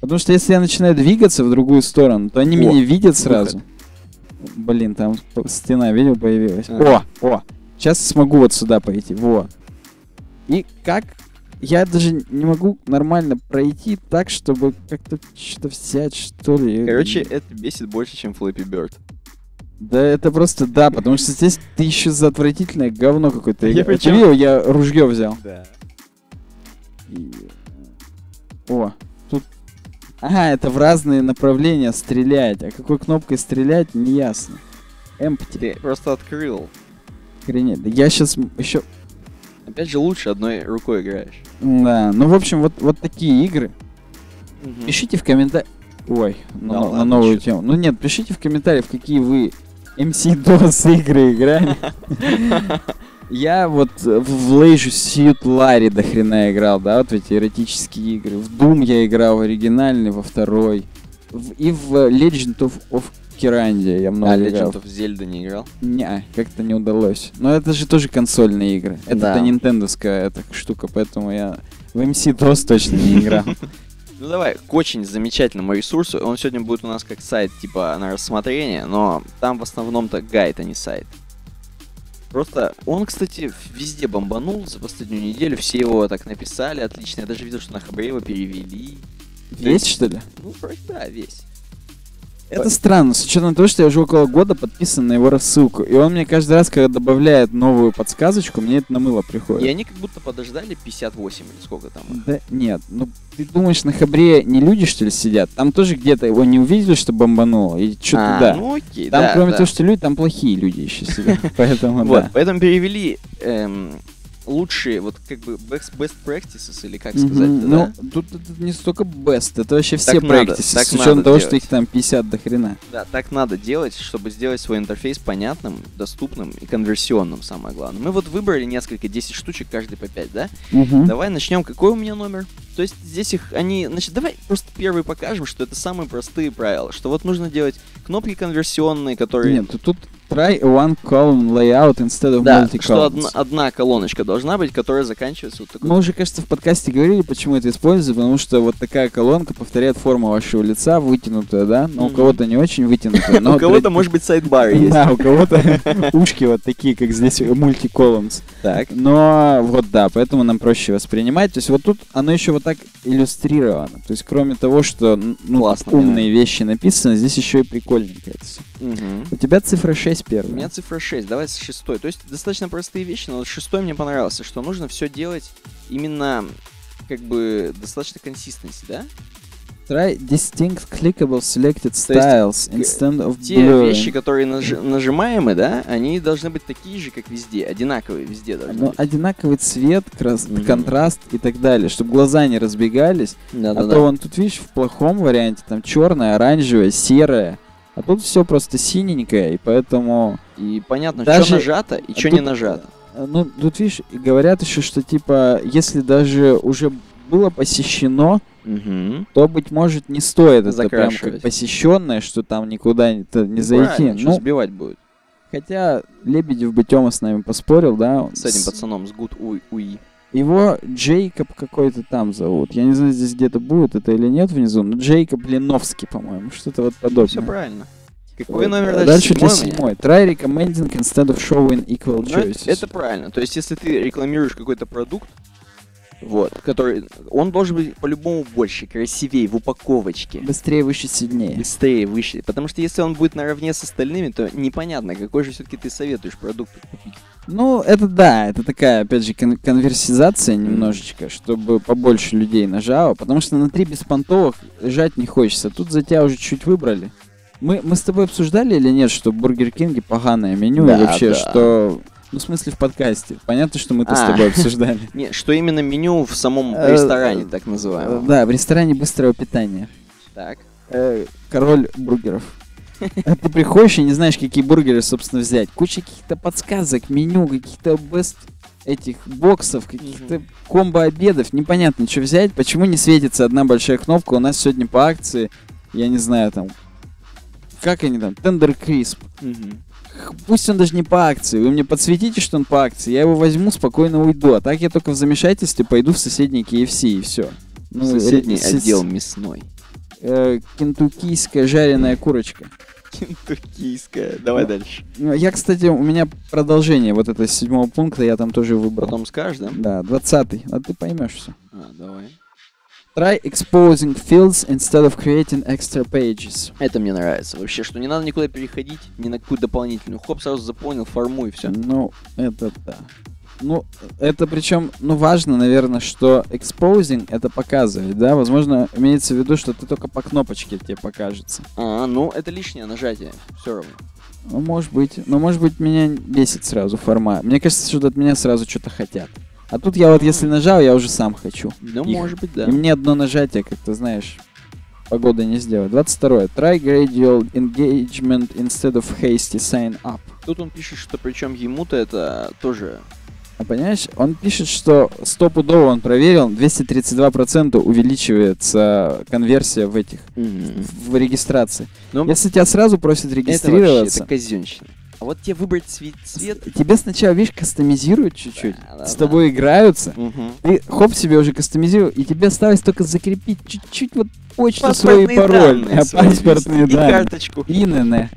Потому что если я начинаю двигаться в другую сторону, то они меня видят сразу. Блин, там стена, видел, появилась. О! Сейчас смогу вот сюда пойти. Во. И как... Я даже не могу нормально пройти так, чтобы как-то что-то взять, что ли. Короче, это бесит больше, чем Flappy Bird. Да это просто да, потому что здесь ты еще за отвратительное говно какое-то. Ты причем... видел, я ружье взял. Да. О, тут... Ага, это в разные направления стрелять. А какой кнопкой стрелять, не ясно. Empty. Ты просто открыл. Охренеть. Да я сейчас еще... Опять же, лучше одной рукой играешь. Да, ну в общем, вот такие игры. Пишите в комментариях... Ой, на новую тему. Ну нет, пишите в комментариях, какие вы MC-DOS игры играли. Я вот в Leisure Suit Larry до хрена играл, да, вот эти эротические игры. В Doom я играл в оригинальный, во второй. И в Legend of Kyrandia я много играл. Legend of Zelda не играл? Не, как-то не удалось. Но это же тоже консольные игры. Это нинтендовская эта штука, поэтому я в MC-DOS точно не играл. Ну давай, к очень замечательному ресурсу. Он сегодня будет у нас как сайт, типа, на рассмотрение, но там в основном-то гайд, а не сайт. Просто он, кстати, везде бомбанул за последнюю неделю. Все его так написали, отлично. Я даже видел, что на Хабре его перевели. Весь, что ли? Ну, вроде да, весь. Это странно, с учетом того, что я уже около года подписан на его рассылку. И он мне каждый раз, когда добавляет новую подсказочку, мне это на мыло приходит. И они как будто подождали 58 или сколько там. Да нет, ну ты думаешь, на Хабре не люди, что ли, сидят? Там тоже где-то его не увидели, что бомбануло, и что-то да. Ну окей, там, да, кроме да. того, что люди, там плохие люди еще сидят. Поэтому вот, да. поэтому перевели лучшие, вот как бы best practices, или как сказать, ну, тут это не столько best, это вообще все так practices, надо, с учетом того, делать. что их там 50 до хрена. Да, так надо делать, чтобы сделать свой интерфейс понятным, доступным и конверсионным, самое главное. Мы вот выбрали несколько, 10 штучек, каждый по 5, да? Давай начнем. Какой у меня номер? То есть здесь их, значит, давай просто первый покажем, что это самые простые правила, что вот нужно делать кнопки конверсионные, которые... Нет, тут try one column layout instead of да, multi-columns. что одна колоночка должна быть, которая заканчивается вот такой. Мы уже, кажется, в подкасте говорили, почему это используется, потому что вот такая колонка повторяет форму вашего лица, вытянутая, да? Но у кого-то не очень вытянутая. У кого-то, может быть, сайдбар есть. Да, у кого-то ушки вот такие, как здесь multi-columns. Так. Но вот да, поэтому нам проще воспринимать. То есть вот тут оно еще вот так иллюстрировано. То есть кроме того, что умные вещи написаны, здесь еще и прикольненько это все. У тебя цифра 6 первая. У меня цифра 6, давай с 6. То есть достаточно простые вещи, но 6 мне понравился, что нужно все делать именно как бы достаточно консистенси, да? Try distinct clickable selected styles instead of те blurring. вещи, которые нажимаемы, да, они должны быть такие же, как везде, одинаковые везде должны быть. Одинаковый цвет, контраст и так далее, чтобы глаза не разбегались. То вон тут, видишь, в плохом варианте там черное, оранжевое, серое. А тут все просто синенькое, и поэтому... И понятно, даже... что нажато и что не нажато. Ну, тут, видишь, говорят еще, что, типа, если даже уже было посещено, то, быть может, не стоит это прям как посещенное, что там никуда не зайти. Ну, сбивать будет. Хотя Лебедев бы Тёма с нами поспорил, да? С этим пацаном, с Good UI. Его Джейкоб какой-то там зовут. Я не знаю, здесь где-то будет это или нет внизу, но Джейкоб Леновский, по-моему, что-то вот подобное. Все правильно. Какой номер дальше? Дальше 7. Try recommending instead of showing equal choices. Это правильно. То есть, если ты рекламируешь какой-то продукт, вот, который, он должен быть по-любому больше, красивее, в упаковочке. Быстрее, выше, сильнее. Быстрее, выше. Потому что если он будет наравне с остальными, то непонятно, какой же все-таки ты советуешь продукт купить. Ну, это да, это такая, опять же, конверсизация немножечко, чтобы побольше людей нажало, потому что на 3 беспонтовых жать не хочется. Тут за тебя уже чуть выбрали. Мы с тобой обсуждали или нет, что в Бургер Кинге поганое меню, да, и вообще, да. что... Ну, в смысле, в подкасте. Понятно, что мы это с тобой обсуждали. Нет, что именно меню в самом ресторане, так называемом. Да, в ресторане быстрого питания. Так. Король бургеров. Ты приходишь и не знаешь, какие бургеры, собственно, взять. Куча каких-то подсказок, меню, каких-то бест этих боксов, каких-то комбо-обедов. Непонятно, что взять. Почему не светится одна большая кнопка? У нас сегодня по акции, я не знаю, там... Как они там? Tender Crisp. Пусть он даже не по акции. Вы мне подсветите, что он по акции. Я его возьму, спокойно уйду. А так я только в замешательстве пойду в соседний KFC и все. Ну, соседний отдел мясной. кентуккийская жареная курочка. Кентуккийская. Давай дальше. Я, кстати, у меня продолжение вот этого 7 пункта, я там тоже выбрал. Потом скажешь, да? Да, 20-й. А ты поймешь все. Давай. Try exposing fields instead of creating extra pages. Это мне нравится. Вообще, что не надо никуда переходить, ни на какую дополнительную. Хоп, сразу заполнил форму и все. Ну, это да. Ну, это причем, важно, наверное, что exposing это показывает, да? Возможно, имеется в виду, что ты только по кнопочке тебе покажется. Ну, это лишнее нажатие. Все равно. Ну, может быть. Но, может быть, меня бесит сразу форма. Мне кажется, что от меня сразу что-то хотят. А тут я вот, если нажал, я уже сам хочу. Ну, может быть, да. И мне одно нажатие, как ты знаешь, погода не сделает. 22. Try gradual engagement instead of hasty sign up. Тут он пишет, что причем ему-то это тоже... А понимаешь, он пишет, что стопудово он проверил, 232% увеличивается конверсия в этих, в регистрации. Но если тебя сразу просят регистрироваться... Это казенщина. А вот тебе выбрать цвет... Тебе сначала, видишь, кастомизируют чуть-чуть, с тобой играются, ты хоп себе уже кастомизировал, и тебе осталось только закрепить чуть-чуть вот почту свою и пароль. Паспортные данные. И карточку. ИНН.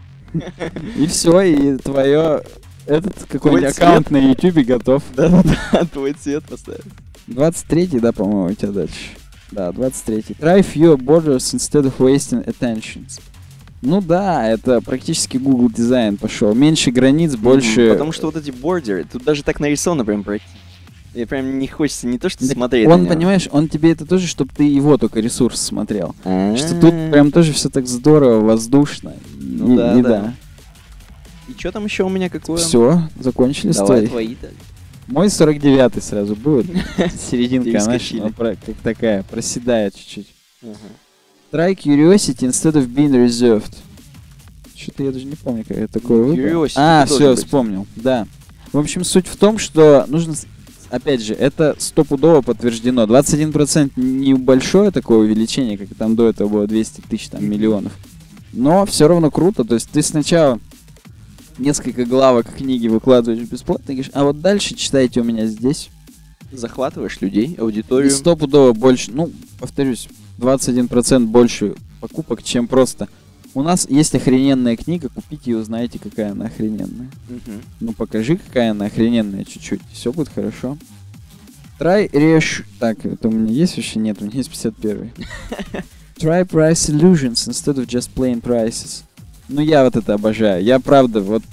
И все, и твое... Этот какой-нибудь аккаунт на YouTube готов. Да-да-да, твой цвет поставил. 23-й, да, по-моему, у тебя дальше. Да, 23-й. Try fewer borders instead of wasting attentions. Ну да, это практически Google дизайн пошел. Меньше границ, больше... Потому что вот эти бордеры, тут даже так нарисовано прям пройти. И прям не хочется не то, что так смотреть он, понимаешь, он тебе это тоже, чтобы ты его только ресурс смотрел. Что тут прям тоже все так здорово, воздушно. Ну да. И что там еще у меня какое? Все, закончили Давай твои-то. Мой 49-й сразу будет. Серединка, знаешь, как такая, проседает чуть-чуть. Try curiosity instead of being reserved. Что-то я даже не помню, как я такое выбрал. Все, вспомнил, да. В общем, суть в том, что нужно... Опять же, это стопудово подтверждено. 21% небольшое такое увеличение, как там до этого было 200 тысяч, там, миллионов. Но все равно круто. То есть ты сначала несколько главок книги выкладываешь бесплатно и говоришь, а вот дальше читайте у меня здесь. Захватываешь людей, аудиторию. И стопудово больше, повторюсь, 21% больше покупок, чем просто. У нас есть охрененная книга, купите и узнаете, какая она охрененная. Покажи, какая она охрененная чуть-чуть, все будет хорошо. Try reassure... Так, это у меня есть вообще? Нет, у меня есть 51-й. Try price illusions instead of just plain prices. Я вот это обожаю. Я правда, вот...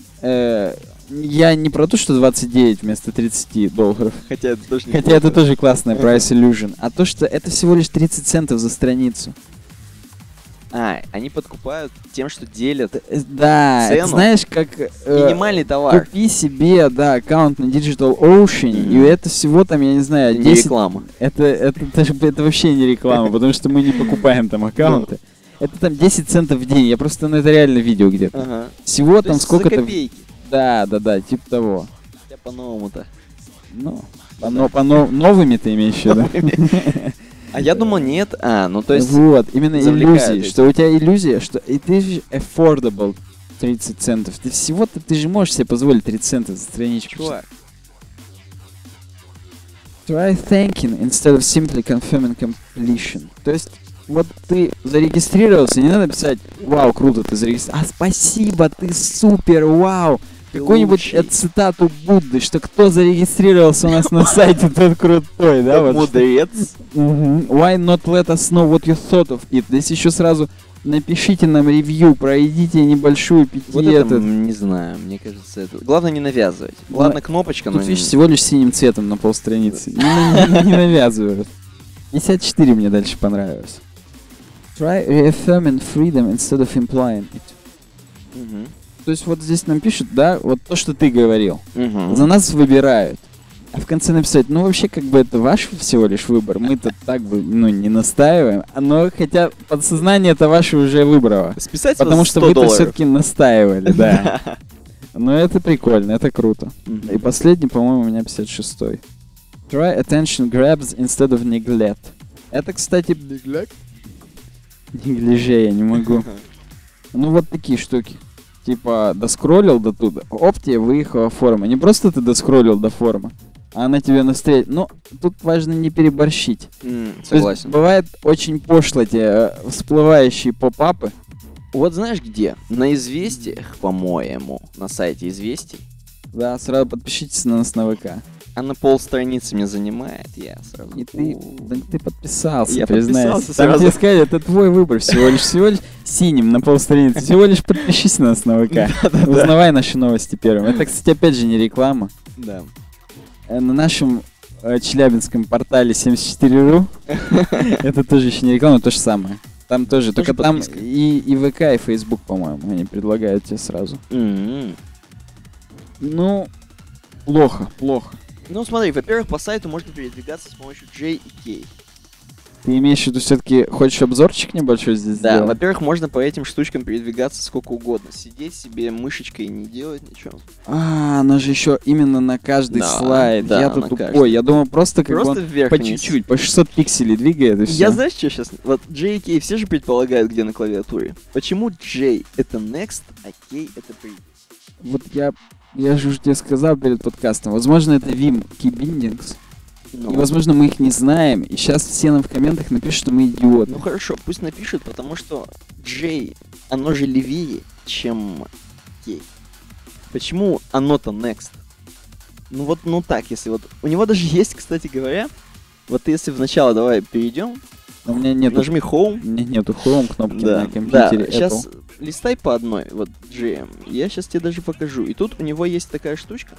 я не про то, что 29 вместо $30. Хотя это тоже классная price illusion. А то, что это всего лишь 30 центов за страницу. Они подкупают тем, что делят да, цену. Это знаешь, как... минимальный товар. Купи себе, аккаунт на Digital Ocean, и это всего там, я не знаю, 10... Не реклама. Это вообще не реклама, потому что мы не покупаем там аккаунты. Это там 10 центов в день, я просто, это реально видео где-то. Всего там сколько-то... За копейки. Да, типа того. Я по-новому-то. Новыми ты имеешь в виду? А я думал, нет. То есть... Вот, именно иллюзии, что у тебя иллюзия, что и ты же affordable 30 центов. Ты же можешь себе позволить 30 центов за страничку. Чувак. Try thanking instead of simply confirming completion. То есть, вот ты зарегистрировался, не надо писать, вау, круто, ты зарегистрировался. Спасибо, ты супер, вау. Какую-нибудь цитату Будды, что кто зарегистрировался у нас на сайте, тот крутой, да? Вот мудрец. Why not let us know what you thought of it? Здесь еще сразу напишите нам ревью, пройдите небольшую Вот это, не знаю, мне кажется, это... Главное не навязывать. Ладно, кнопочка, но... Тут, видишь, всего лишь синим цветом на полстраницы. Не навязывают. 54 мне дальше понравилось. Try reaffirming freedom instead of implying it. То есть вот здесь нам пишут, вот то, что ты говорил. За нас выбирают. А в конце написать, вообще, как бы это ваш всего лишь выбор. Мы-то так бы, не настаиваем. Но хотя подсознание это ваше уже выбрало. Списать потому что вы-то все-таки настаивали, да. Но это прикольно, это круто. И последний, по-моему, у меня 56-й. Try attention grabs instead of neglect. Это, кстати... Неглиже, я не могу. Вот такие штуки. Типа, доскроллил до туда, оп, тебе выехала форма. Не просто ты доскроллил до формы, а она тебе навстречу. Ну, тут важно не переборщить. Согласен. То есть, бывает очень пошло те всплывающие поп-апы. Вот знаешь где? На известиях, по-моему, на сайте известий. Да, сразу подпишитесь на нас на ВК. Она полстраницы мне занимает, я сразу... И ты подписался, Я признайся. подписался Там сразу. тебе сказали, это твой выбор всего лишь синим на полстраницы. Всего лишь подпишись на нас на ВК. Узнавай наши новости первым. Это, кстати, опять же не реклама. Да. На нашем челябинском портале 74.ru это тоже еще не реклама, то же самое. Там тоже, только там подписка. и ВК, и Facebook, по-моему, они предлагают тебе сразу. Ну, плохо. Ну смотри, во-первых, по сайту можно передвигаться с помощью J и K. Ты имеешь в виду, все-таки хочешь обзорчик небольшой здесь Да, сделать? во-первых, можно по этим штучкам передвигаться сколько угодно. Сидеть себе мышечкой и не делать ничего. Она же еще именно на каждый Да, слайд. да, Я тут на тупой. каждый. Я думал, просто как бы Просто он вверх по вниз. чуть-чуть, по 600 пикселей двигает и все. Я знаешь, что сейчас? Вот J и K все же предполагают, где на клавиатуре. Почему J это next, а K это previous? Вот я же уже тебе сказал перед подкастом. Возможно, это Vim Key Bindings. Ну, И, возможно, мы их не знаем. И сейчас все нам в комментах напишут, что мы идиоты. ну хорошо, пусть напишут, потому что J, оно же левее, чем K. Почему оно-то next? Ну вот, ну так, если вот... У него даже есть, кстати говоря, вот если вначале давай перейдем, У меня нету, нажми Home. у меня нету Home кнопки Да, на компьютере да, сейчас Apple. листай по одной, вот GM. Я сейчас тебе даже покажу. И тут у него есть такая штучка.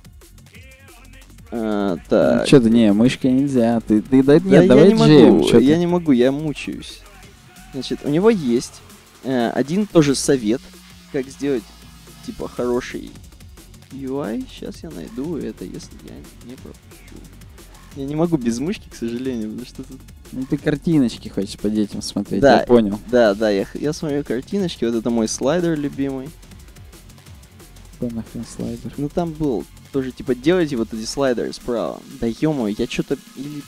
Так. Что-то не, мышкой нельзя. Ты дай, Да нет, я давай не Джем. могу, я не могу, я мучаюсь. Значит, у него есть один тоже совет, как сделать, типа, хороший UI. Сейчас я найду это, если я не пропущу. Я не могу без мышки, к сожалению, потому что тут... Ну ты картиночки хочешь по детям смотреть, Да. я понял. Да, я смотрю картиночки, вот это мой слайдер любимый. Что нахрен слайдер? Ну там был тоже, типа, делайте вот эти слайдеры справа. Да ё-моё, я что-то... Или...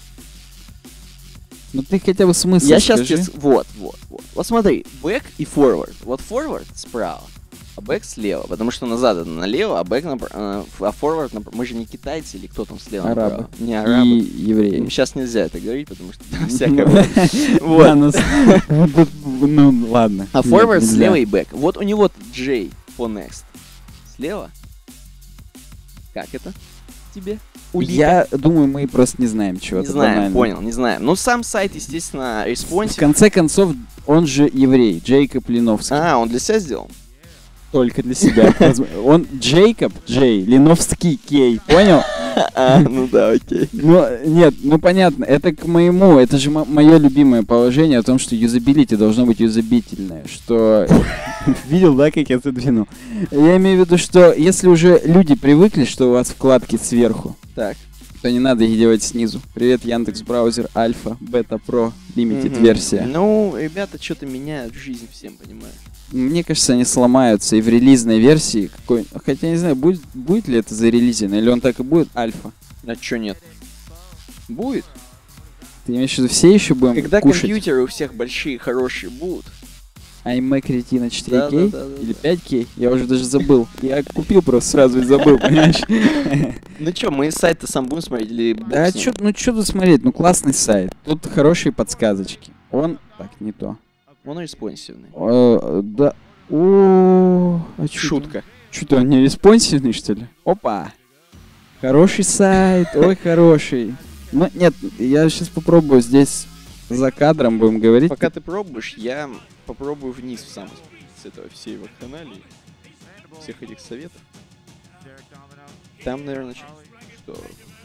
Ну ты хотя бы смысл Я сейчас скажи. тебе... Вот. Вот смотри, back и forward. Вот forward справа, а back слева. Потому что назад это налево, а back направо. А forward направо. Мы же не китайцы или кто там слева Арабы. направо? Не арабы. И евреи. Сейчас нельзя это говорить, потому что там всякое... Вот. Да, ну ладно. А Нет, forward нельзя. слева и back. Вот у него J по next. Слева. Как это тебе? Улика? Я думаю, мы просто не знаем чего-то. Не знаем, банально. понял, не знаем. Ну, сам сайт, естественно, В responsive. конце концов, он же еврей, Джейкоб Линовский. А, он для себя сделал? Только для себя. Он Джейкоб, Джей, Линовский, Кей, понял? А, ну да, окей. Ну, нет, ну понятно, это к моему, это же мое любимое положение о том, что юзабилити должно быть юзабительное, что... Видел, да, как я задвинул? Я имею в виду, что если уже люди привыкли, что у вас вкладки сверху, Так. то не надо их делать снизу. Привет, Яндекс Браузер, Альфа, Бета Про, Limited Мгм. версия. Ну, ребята что-то меняют жизнь всем, понимаю. Мне кажется, они сломаются и в релизной версии какой... Хотя не знаю, будет ли это зарелизено, или он так и будет альфа. А чё нет? Будет. Ты имеешь в виду, все еще будем Когда кушать компьютеры у всех большие, хорошие будут. iMac Retina 4K Да. или 5K? Я уже даже забыл. Я купил просто сразу и забыл, понимаешь? Ну чё, мы сайт-то сам будем смотреть или... Да, бог с ним? ну чё тут смотреть? Ну классный сайт. Тут хорошие подсказочки. Он... Так, не то. Он респонсивный. Да. О, а чё Шутка. Что-то он не респонсивный, что ли? Опа! Хороший сайт, ой, хороший. Ну, нет, я сейчас попробую здесь за кадром будем говорить. Пока ты пробуешь, я попробую вниз сам с этого всей вакханалии, всех этих советов. Там, наверное, что...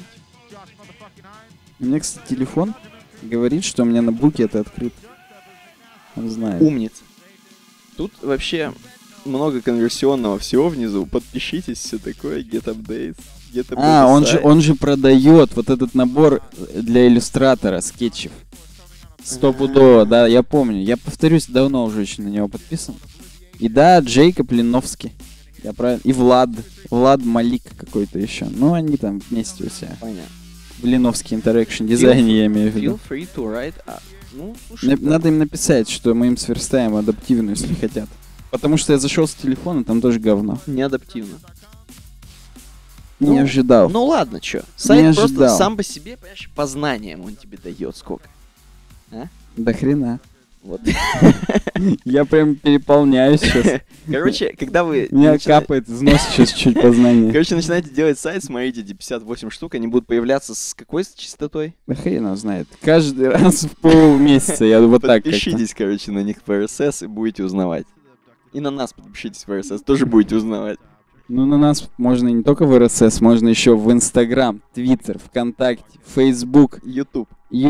У меня, кстати, телефон говорит, что у меня на буке это открыто. Он знает. Умница. Тут вообще много конверсионного всего внизу. Подпишитесь, все такое, get updates, get updates. А, он же продает вот этот набор для иллюстратора скетчев. Стопудово, да, я помню. Я повторюсь, давно уже очень на него подписан. И да, Джейкоб Линовский. Я правильно. И Влад Малик какой-то еще. Ну, они там вместе у себя. Понятно. В Линовский Interaction дизайне, я имею в виду. Feel free to write up. Ну, слушай, да. Надо им написать, что мы им сверстаем адаптивную, если хотят. Потому что я зашел с телефона, там тоже говно. Неадаптивно. Не ожидал. Ну ладно, чё. Сайт просто ожидал. сам по себе, понимаешь, по знаниям он тебе дает сколько. До хрена. Вот. Я прям переполняюсь сейчас. Короче, когда вы... У меня капает из носа сейчас чуть познание. Короче, начинаете делать сайт, смотрите, эти 58 штук, они будут появляться с какой частотой? Да хрен его знает. Каждый раз в полмесяца я вот так как-то. Подпишитесь, короче, на них в RSS и будете узнавать. И на нас подпишитесь в RSS, тоже будете узнавать. Ну, на нас можно не только в RSS, можно еще в Instagram, Twitter, ВКонтакте, Facebook, YouTube.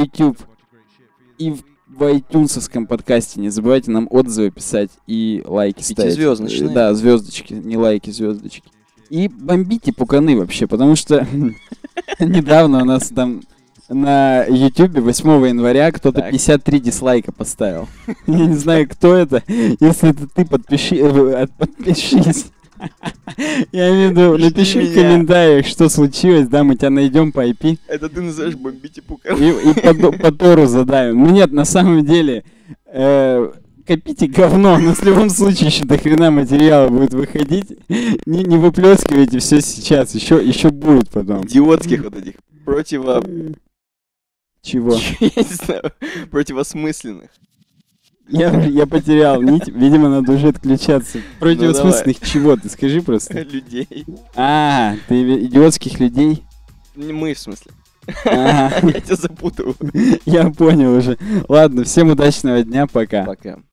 И в iTunes-овском подкасте. Не забывайте нам отзывы писать и лайки ставить. Пятизвездочные. Да, звездочки, не лайки, звездочки. И бомбите пуканы вообще, потому что недавно у нас там на YouTube 8 января кто-то 53 дизлайка поставил. Я не знаю, кто это. Если это ты, подпишись. Я имею в виду, напиши в комментариях, что случилось, да, мы тебя найдем по IP. Это ты называешь бомбите пукан. И по Тору задаем. Ну нет, на самом деле, копите говно, но в любом случае еще до хрена материала будет выходить. Не выплескивайте все сейчас, еще будет потом. Идиотских вот этих Чего? Я не знаю, противосмысленных. Я потерял нить, видимо, надо уже отключаться. Противосмысленных чего? Ты скажи просто. Людей. Ты идиотских людей? Мы, в смысле. Я тебя запутал. Я понял уже. Ладно, всем удачного дня, пока. Пока.